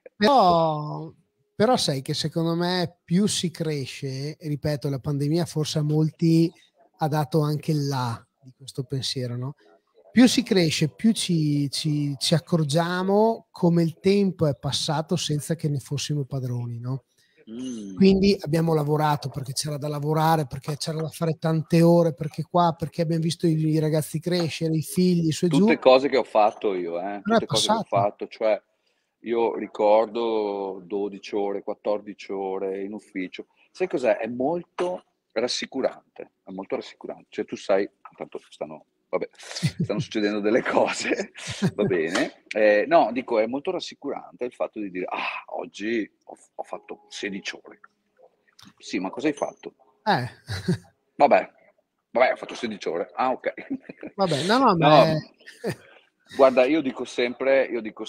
però sai che secondo me più si cresce, e ripeto, la pandemia forse a molti ha dato anche di questo pensiero, no? Più si cresce, più ci accorgiamo come il tempo è passato senza che ne fossimo padroni, no? Quindi abbiamo lavorato perché c'era da lavorare, perché c'era da fare tante ore, perché abbiamo visto i ragazzi crescere, i figli, su e giù. Tutte cose che ho fatto io, tutte cose che ho fatto, cioè io ricordo 12 ore, 14 ore in ufficio. Sai cos'è? È molto rassicurante, cioè tu sai, intanto stanno succedendo delle cose, va bene. No, dico, è molto rassicurante il fatto di dire, oggi ho fatto 16 ore. Sì, ma cosa hai fatto? Vabbè, ho fatto 16 ore. Ah, ok. Vabbè, no. Guarda, io dico sempre,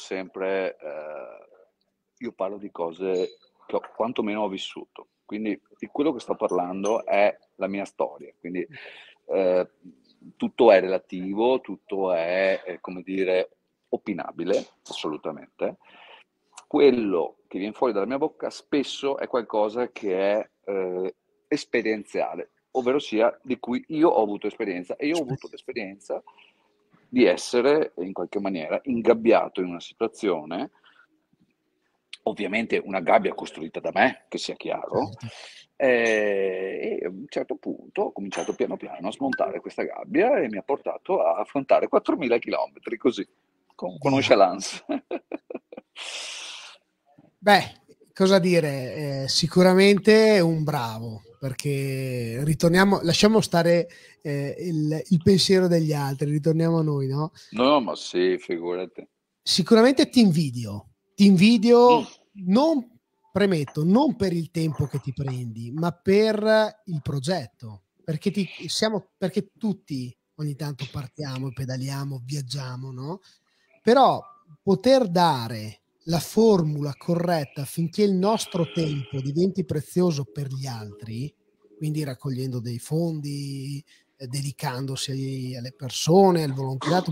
io parlo di cose che quantomeno ho vissuto. Quindi di quello che sto parlando è la mia storia. Quindi tutto è relativo, tutto è, come dire, opinabile, assolutamente. Quello che viene fuori dalla mia bocca spesso è qualcosa che è esperienziale, ovvero sia di cui io ho avuto esperienza, e io ho avuto l'esperienza di essere in qualche maniera ingabbiato in una situazione, ovviamente una gabbia costruita da me, che sia chiaro, e a un certo punto ho cominciato piano piano a smontare questa gabbia e mi ha portato a affrontare 4.000 chilometri così, con nonchalance. Beh, cosa dire, sicuramente un bravo, perché ritorniamo, lasciamo stare il pensiero degli altri, ritorniamo a noi, no? No, ma sì, figurati. Sicuramente ti invidio, non premetto, non per il tempo che ti prendi, ma per il progetto, perché perché tutti ogni tanto partiamo, pedaliamo, viaggiamo, no? Però poter dare la formula corretta affinché il nostro tempo diventi prezioso per gli altri, quindi raccogliendo dei fondi, dedicandosi alle persone, al volontariato,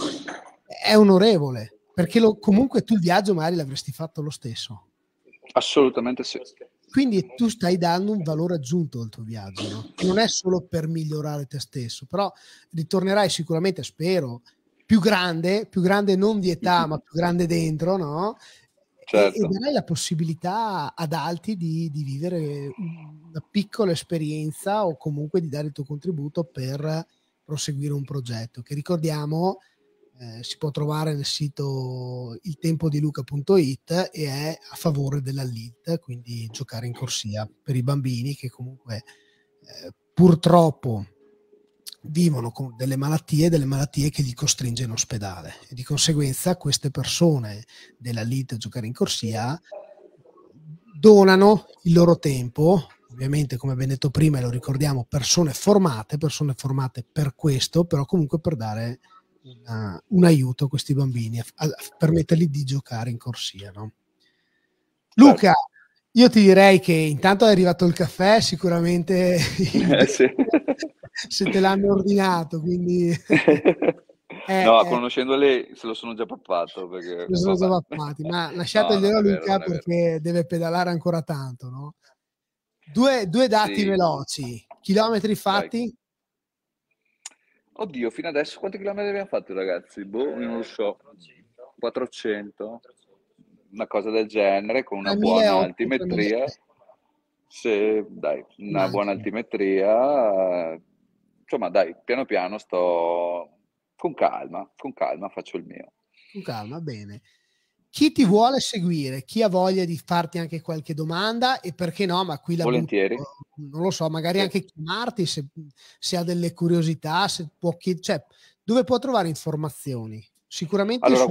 è onorevole, perché comunque tu il viaggio magari l'avresti fatto lo stesso. Assolutamente sì. Quindi tu stai dando un valore aggiunto al tuo viaggio, no? Non è solo per migliorare te stesso, però ritornerai sicuramente, spero, più grande non di età, ma più grande dentro, no? Certo. E darai la possibilità ad altri di vivere una piccola esperienza o comunque di dare il tuo contributo per proseguire un progetto che, ricordiamo, si può trovare nel sito iltempodiluca.it e è a favore della LIT, quindi giocare in corsia per i bambini che comunque purtroppo vivono con delle malattie che li costringe in ospedale, e di conseguenza queste persone della LIT giocare in corsia donano il loro tempo, ovviamente come ben detto prima e lo ricordiamo, persone formate per questo, però comunque per dare un aiuto a questi bambini, a permettergli di giocare in corsia, no? Luca, io ti direi che intanto è arrivato il caffè, sicuramente sì. se te l'hanno ordinato, quindi no, conoscendole se lo sono già pappato, perché lo sono già pappati, ma lasciateglielo Luca, perché deve pedalare ancora tanto, no? Due dati veloci, chilometri fatti? Dai. Oddio, fino adesso quanti chilometri abbiamo fatto, ragazzi? Boh, non lo so. 400? Una cosa del genere, con una buona altimetria. Sì, dai, una buona altimetria. Insomma, dai, piano piano sto con calma faccio il mio. Con calma, bene. Chi ti vuole seguire, chi ha voglia di farti anche qualche domanda, e perché no, ma qui la volentieri, non lo so, magari anche chiamarti se ha delle curiosità, se può cioè, dove può trovare informazioni? Sicuramente allora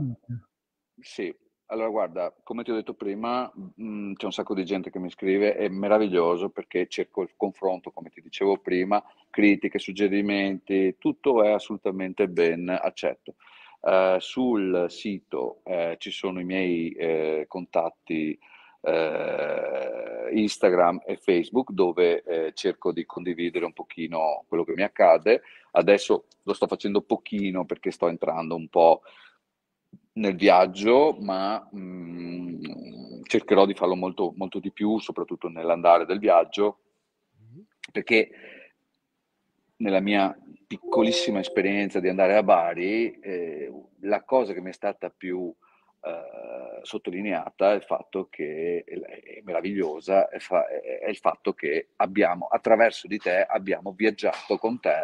guarda, come ti ho detto prima, c'è un sacco di gente che mi scrive, è meraviglioso perché cerco il confronto, come ti dicevo prima, critiche, suggerimenti, tutto è assolutamente ben accetto. Sul sito ci sono i miei contatti Instagram e Facebook, dove cerco di condividere un pochino quello che mi accade. Adesso lo sto facendo pochino perché sto entrando un po' nel viaggio, ma cercherò di farlo molto, molto di più, soprattutto nell'andare del viaggio, perché nella mia piccolissima esperienza di andare a Bari, la cosa che mi è stata più sottolineata è il fatto che è meravigliosa, è il fatto che attraverso di te abbiamo viaggiato con te,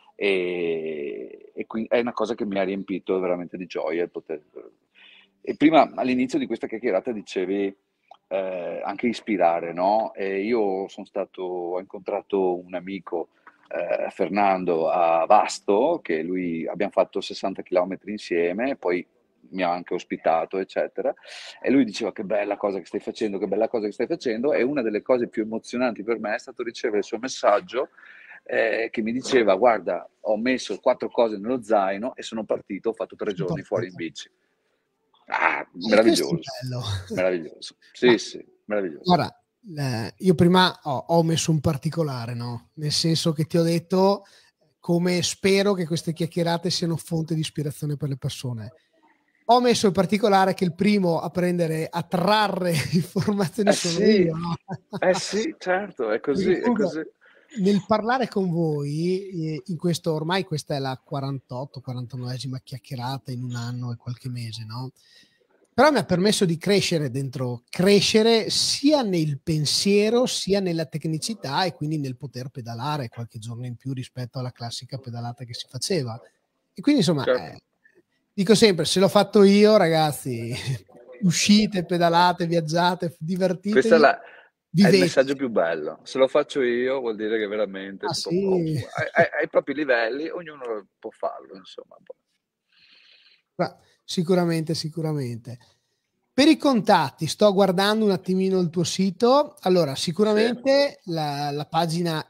e quindi è una cosa che mi ha riempito veramente di gioia. E prima, all'inizio di questa chiacchierata, dicevi anche ispirare, no? Io ho incontrato un amico, Fernando, a Vasto, che abbiamo fatto 60 km insieme, poi mi ha anche ospitato, eccetera, e lui diceva: che bella cosa che stai facendo, che bella cosa che stai facendo. E una delle cose più emozionanti per me è stato ricevere il suo messaggio, che mi diceva: guarda, ho messo 4 cose nello zaino e sono partito, ho fatto 3 giorni fuori in bici. Meraviglioso, meraviglioso. Sì, meraviglioso. Guarda, io prima ho messo un particolare, no? Nel senso che ti ho detto come spero che queste chiacchierate siano fonte di ispirazione per le persone. Ho messo il particolare che il primo a trarre informazioni sono io, no? Sì, certo, è così, è così. Nel parlare con voi, in questo, ormai questa è la 49esima chiacchierata in un anno e qualche mese, no? Però mi ha permesso di crescere sia nel pensiero sia nella tecnicità, e quindi nel poter pedalare qualche giorno in più rispetto alla classica pedalata che si faceva. E quindi insomma, dico sempre, se l'ho fatto io, ragazzi, uscite, pedalate, viaggiate, divertitevi. È il vivete. messaggio più bello. Se lo faccio io vuol dire che veramente Ah tipo, sì, ai propri livelli ognuno può farlo, insomma. sicuramente, sicuramente. Per i contatti, sto guardando un attimino il tuo sito. Allora, Sì, sicuramente la pagina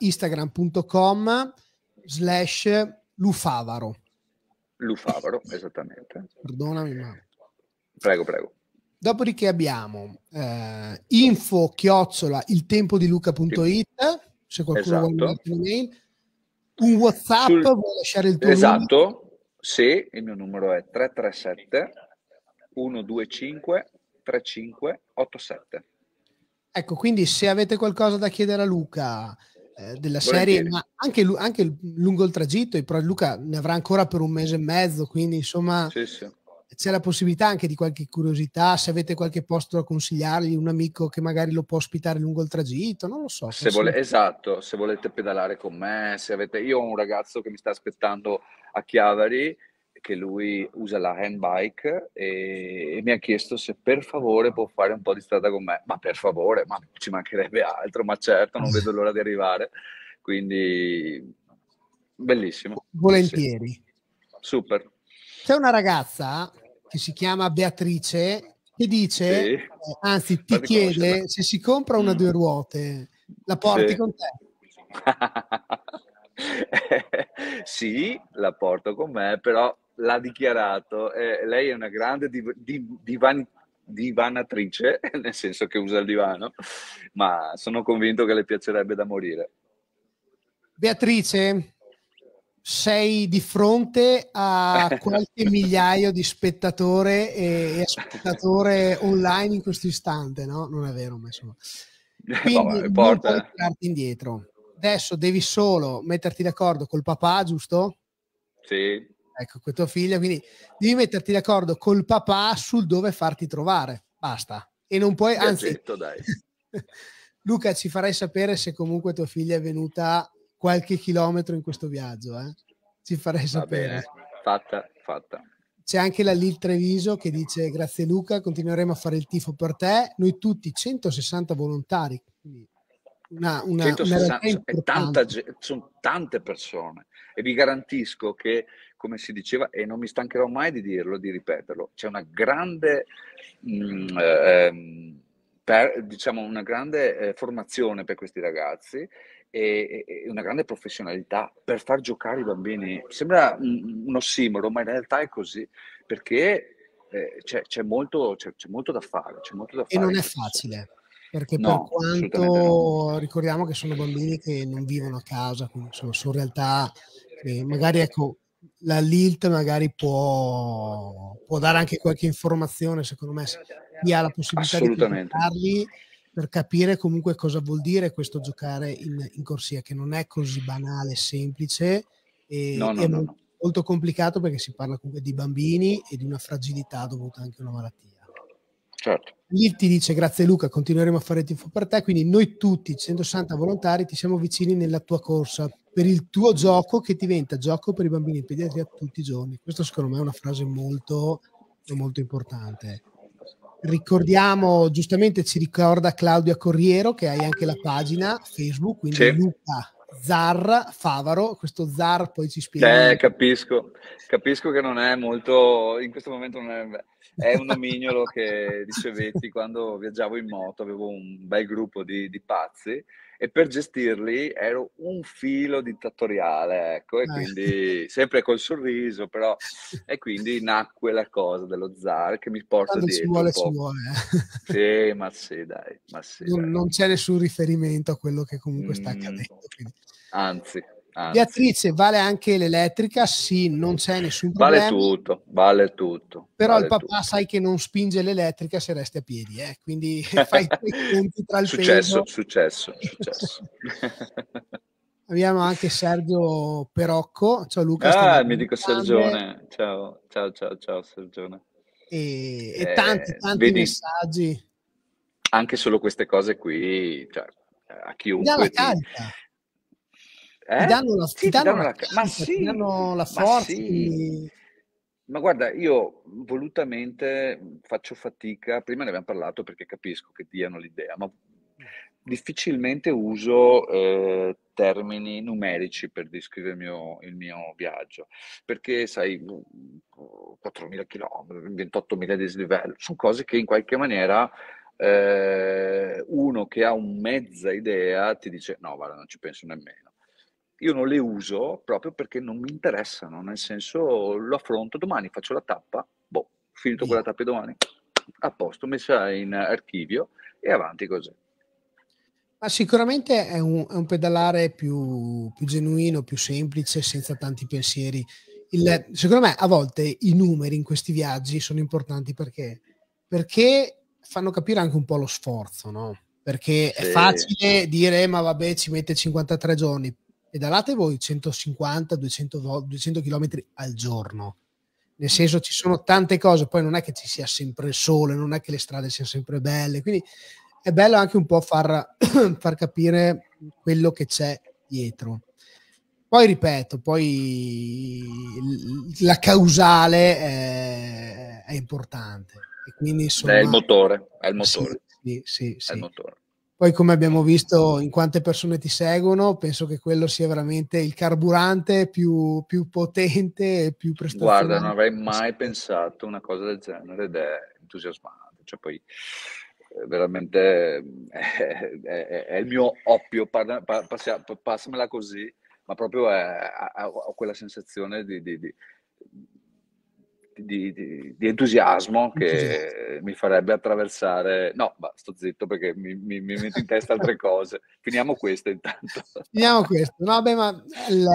instagram.com/lufavaro. Lufavaro, esattamente. Perdonami, ma Prego, prego. dopodiché abbiamo info@iltempodiluca.it, se qualcuno vuole Esatto. mandarti un'email. Un WhatsApp, vuoi lasciare il tuo numero? Esatto, sì, il mio numero è 337 125 3587. Ecco, quindi se avete qualcosa da chiedere a Luca della serie, Volentieri. ma anche lungo il tragitto, Luca ne avrà ancora per un mese e mezzo, quindi insomma Sì, sì. c'è la possibilità anche di qualche curiosità, se avete qualche posto da consigliargli, un amico che magari lo può ospitare lungo il tragitto, non lo so. Esatto, se volete pedalare con me, io ho un ragazzo che mi sta aspettando a Chiavari, che lui usa la handbike e mi ha chiesto se per favore può fare un po' di strada con me. Ma per favore, ma ci mancherebbe altro, ma certo, non vedo l'ora di arrivare. Quindi bellissimo. Volentieri. Sì. Super. C'è una ragazza che si chiama Beatrice che dice, Sì. anzi ti Fatti conoscerla. chiede se si compra una 2 ruote, la porti Sì. con te? Sì, la porto con me, però l'ha dichiarato. Lei è una grande divanatrice, nel senso che usa il divano, ma sono convinto che le piacerebbe da morire. Beatrice, sei di fronte a qualche migliaio di spettatore e spettatore online in questo istante, no? Non è vero, ma insomma. Quindi non puoi tirarti indietro. Adesso devi solo metterti d'accordo col papà, giusto? Sì. Ecco, con tua figlia, quindi devi metterti d'accordo col papà sul dove farti trovare. Basta. E non puoi, anzi, Viaggetto, dai. Luca, ci farai sapere se comunque tua figlia è venuta qualche chilometro in questo viaggio, ci farei sapere. Va bene, fatta. C'è anche la Lil Treviso che dice grazie Luca, continueremo a fare il tifo per te, noi tutti 160 volontari, quindi una 160, realtà importante. sono tante persone e vi garantisco che, come si diceva, e non mi stancherò mai di dirlo, di ripeterlo, c'è una grande diciamo una grande formazione per questi ragazzi e una grande professionalità per far giocare i bambini. Sembra un ossimoro, ma in realtà è così, perché c'è molto da fare. E non è facile, perché No, per assolutamente no. quanto ricordiamo che sono bambini che non vivono a casa, quindi sono realtà che magari, ecco, la LILT magari può dare anche qualche informazione, secondo me, chi ha la possibilità di Assolutamente. contattarli, per capire comunque cosa vuol dire questo giocare in corsia, che non è così banale, semplice e No. molto complicato, perché si parla comunque di bambini e di una fragilità dovuta anche a una malattia. Certo. Lì ti dice grazie Luca, continueremo a fare il tifo per te, quindi noi tutti 160 volontari ti siamo vicini nella tua corsa per il tuo gioco, che diventa gioco per i bambini in pediatria tutti i giorni. Questo secondo me è una frase molto importante. Ricordiamo, giustamente ci ricorda Claudia Corriero che hai anche la pagina Facebook, quindi sì. Luca Zar Favaro, questo Zar poi ci spiega. Capisco che non è molto, in questo momento non è un nomignolo che ricevetti quando viaggiavo in moto, avevo un bel gruppo di pazzi e per gestirli ero un filo dittatoriale, ecco, e quindi sempre col sorriso, però, e quindi nacque la cosa dello Zar che mi porta quando dietro ci vuole, un po'. ci vuole. Sì, ma sì, dai. Non c'è nessun riferimento a quello che comunque sta accadendo. Quindi. Anzi. Beatrice, vale anche l'elettrica? Sì, non c'è nessun problema. Vale tutto. Però vale il papà tutto. sai che non spinge l'elettrica se resti a piedi, quindi fai i conti tra il Successo. Abbiamo anche Sergio Perocco. Ciao Luca. Mi dico Sergione. Ciao Sergione. E tanti messaggi. Anche solo queste cose qui, cioè, a chiunque ti danno la forza. Sì. Ma guarda, io volutamente faccio fatica, prima ne abbiamo parlato perché capisco che diano l'idea, ma difficilmente uso termini numerici per descrivere il mio viaggio, perché sai, 4.000 km, 28.000 dislivello, sono cose che in qualche maniera uno che ha un mezza idea ti dice no, guarda, non ci penso nemmeno. Io non le uso proprio perché non mi interessano, nel senso lo affronto domani, faccio la tappa, boh, finito quella tappa domani, a posto, messa in archivio e avanti così. Ma sicuramente è un pedalare più genuino, più semplice, senza tanti pensieri. Secondo me a volte i numeri in questi viaggi sono importanti perché fanno capire anche un po' lo sforzo, no? Perché è facile dire ma vabbè ci mette 53 giorni, pedalate voi 150, 200 km al giorno. Nel senso ci sono tante cose, poi non è che ci sia sempre il sole, non è che le strade siano sempre belle, quindi è bello anche un po' far capire quello che c'è dietro. Poi ripeto, la causale è importante e quindi insomma, è il motore. Sì. È il motore. Poi come abbiamo visto in quante persone ti seguono, penso che quello sia veramente il carburante più potente e più prestazionale. Guarda, non avrei mai pensato una cosa del genere ed è entusiasmante. Cioè poi veramente è il mio oppio, passamela così, ma proprio ho quella sensazione di entusiasmo che mi farebbe attraversare. No, sto zitto perché mi metto in testa altre cose. Finiamo questo intanto. Finiamo questo. No, beh, ma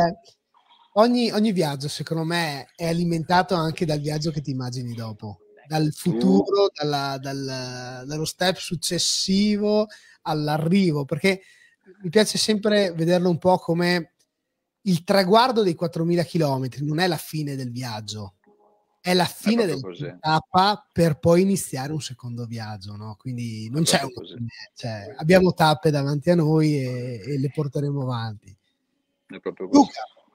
ogni viaggio secondo me è alimentato anche dal viaggio che ti immagini dopo, dal futuro, dallo step successivo all'arrivo, perché mi piace sempre vederlo un po' come il traguardo dei 4.000 chilometri, non è la fine del viaggio, è la fine della tappa per poi iniziare un secondo viaggio, no? Quindi non c'è cioè, abbiamo tappe davanti a noi e le porteremo avanti. È proprio così.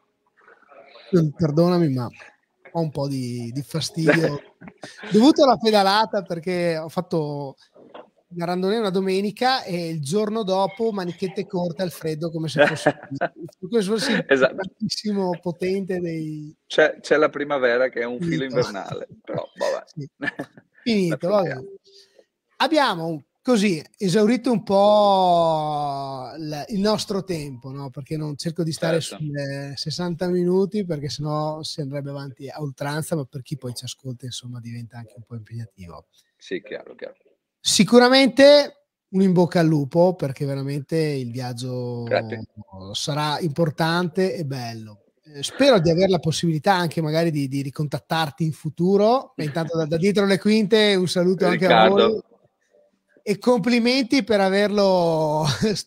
Luca, perdonami, ma ho un po' di fastidio dovuto alla pedalata, perché ho fatto una randonnée una domenica e il giorno dopo manichette corte al freddo come se fosse il tantissimo potente dei... C'è la primavera che è un filo invernale, però vabbè. Sì. Finito, vabbè. Abbiamo così esaurito un po' il nostro tempo, no? Perché non cerco di stare sulle 60 minuti perché sennò si andrebbe avanti a oltranza, ma per chi poi ci ascolta insomma diventa anche un po' impegnativo. Sì, chiaro. Sicuramente un in bocca al lupo, perché veramente il viaggio sarà importante e bello. Spero di avere la possibilità anche magari di ricontattarti in futuro. E intanto da dietro le quinte un saluto anche a voi e complimenti per averlo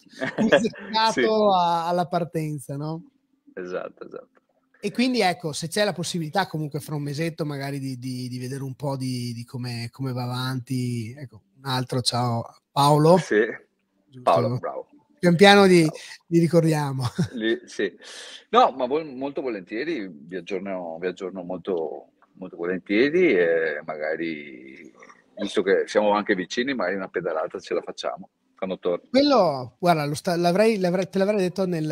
usato alla partenza, no? Esatto. E quindi ecco, se c'è la possibilità comunque fra un mesetto magari di vedere un po' di come va avanti, ecco, un altro ciao Paolo. Sì, Paolo, bravo. Pian piano di ricordiamo. Sì. No, ma molto volentieri, vi aggiorno molto, molto volentieri e magari, visto che siamo anche vicini, magari una pedalata ce la facciamo. Quello, guarda, te l'avrei detto nei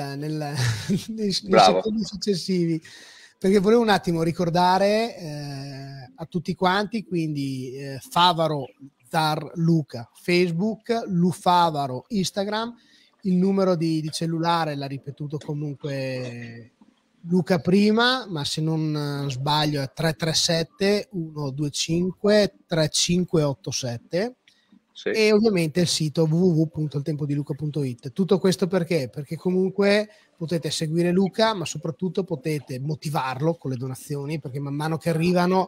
secondi successivi, perché volevo un attimo ricordare a tutti quanti, quindi Favaro Zar Luca Facebook, Lufavaro Instagram, il numero di cellulare l'ha ripetuto comunque Luca prima, ma se non sbaglio è 337 125 3587. Sì. E ovviamente il sito www.iltempodiluca.it. Tutto questo perché comunque potete seguire Luca, ma soprattutto potete motivarlo con le donazioni, perché man mano che arrivano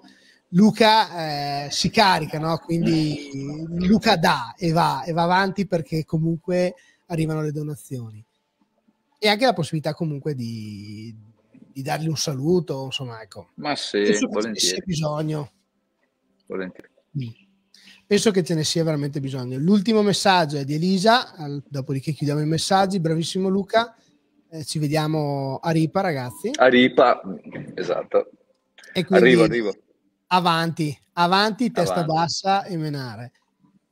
Luca si carica, no? Quindi Luca dà e va avanti perché comunque arrivano le donazioni, e anche la possibilità comunque di dargli un saluto, insomma, ecco. Ma sì, volentieri. C'è bisogno. Volentieri. Penso che ce ne sia veramente bisogno. L'ultimo messaggio è di Elisa, dopodiché chiudiamo i messaggi. Bravissimo Luca, ci vediamo a Ripa, ragazzi. A Ripa, esatto. E quindi arrivo. Avanti, testa bassa e menare.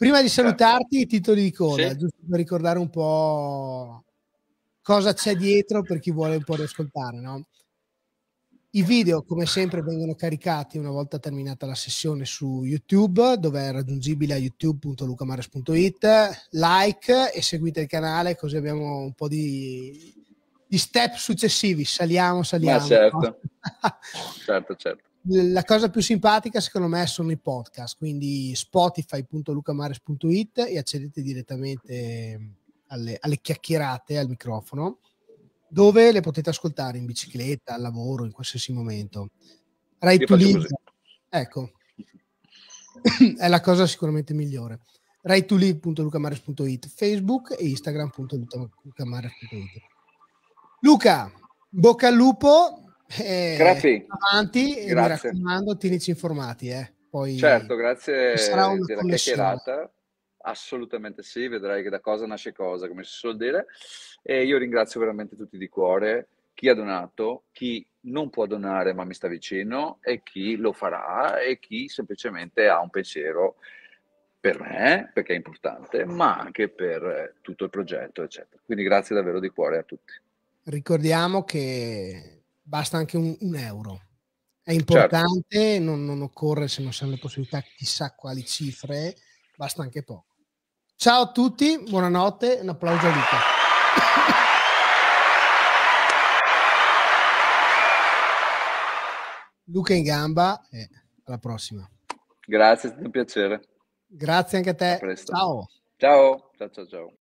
Prima di salutarti, i titoli di coda, Sì. giusto per ricordare un po' cosa c'è dietro per chi vuole un po' riascoltare, no? I video, come sempre, vengono caricati una volta terminata la sessione su YouTube, dove è raggiungibile a youtube.lucamares.it. Like e seguite il canale, così abbiamo un po' di step successivi. Saliamo. Ma No? certo. La cosa più simpatica, secondo me, sono i podcast, quindi spotify.lucamares.it, e accedete direttamente alle chiacchierate al microfono, dove le potete ascoltare in bicicletta, al lavoro, in qualsiasi momento. Rai Io to faccio Live, così. ecco, è la cosa sicuramente migliore. Rai2live.lucamares.it, Facebook e Instagram.lucamares.it. Luca, bocca al lupo, Grazie. avanti, e mi Grazie. raccomando, tienici informati, poi Certo, ci sarà grazie una della connessione. chiacchierata. Assolutamente sì, vedrai che da cosa nasce cosa, come si suol dire. E io ringrazio veramente tutti di cuore, chi ha donato, chi non può donare ma mi sta vicino, e chi lo farà, e chi semplicemente ha un pensiero per me, perché è importante, ma anche per tutto il progetto, eccetera. Quindi grazie davvero di cuore a tutti. Ricordiamo che basta anche un euro. È importante, certo. Non occorre, se non si hanno le possibilità, chissà quali cifre, basta anche poco. Ciao a tutti, buonanotte, un applauso a Luca. Luca in gamba, e alla prossima. Grazie, è stato un piacere. Grazie anche a te. A presto. Ciao. Ciao.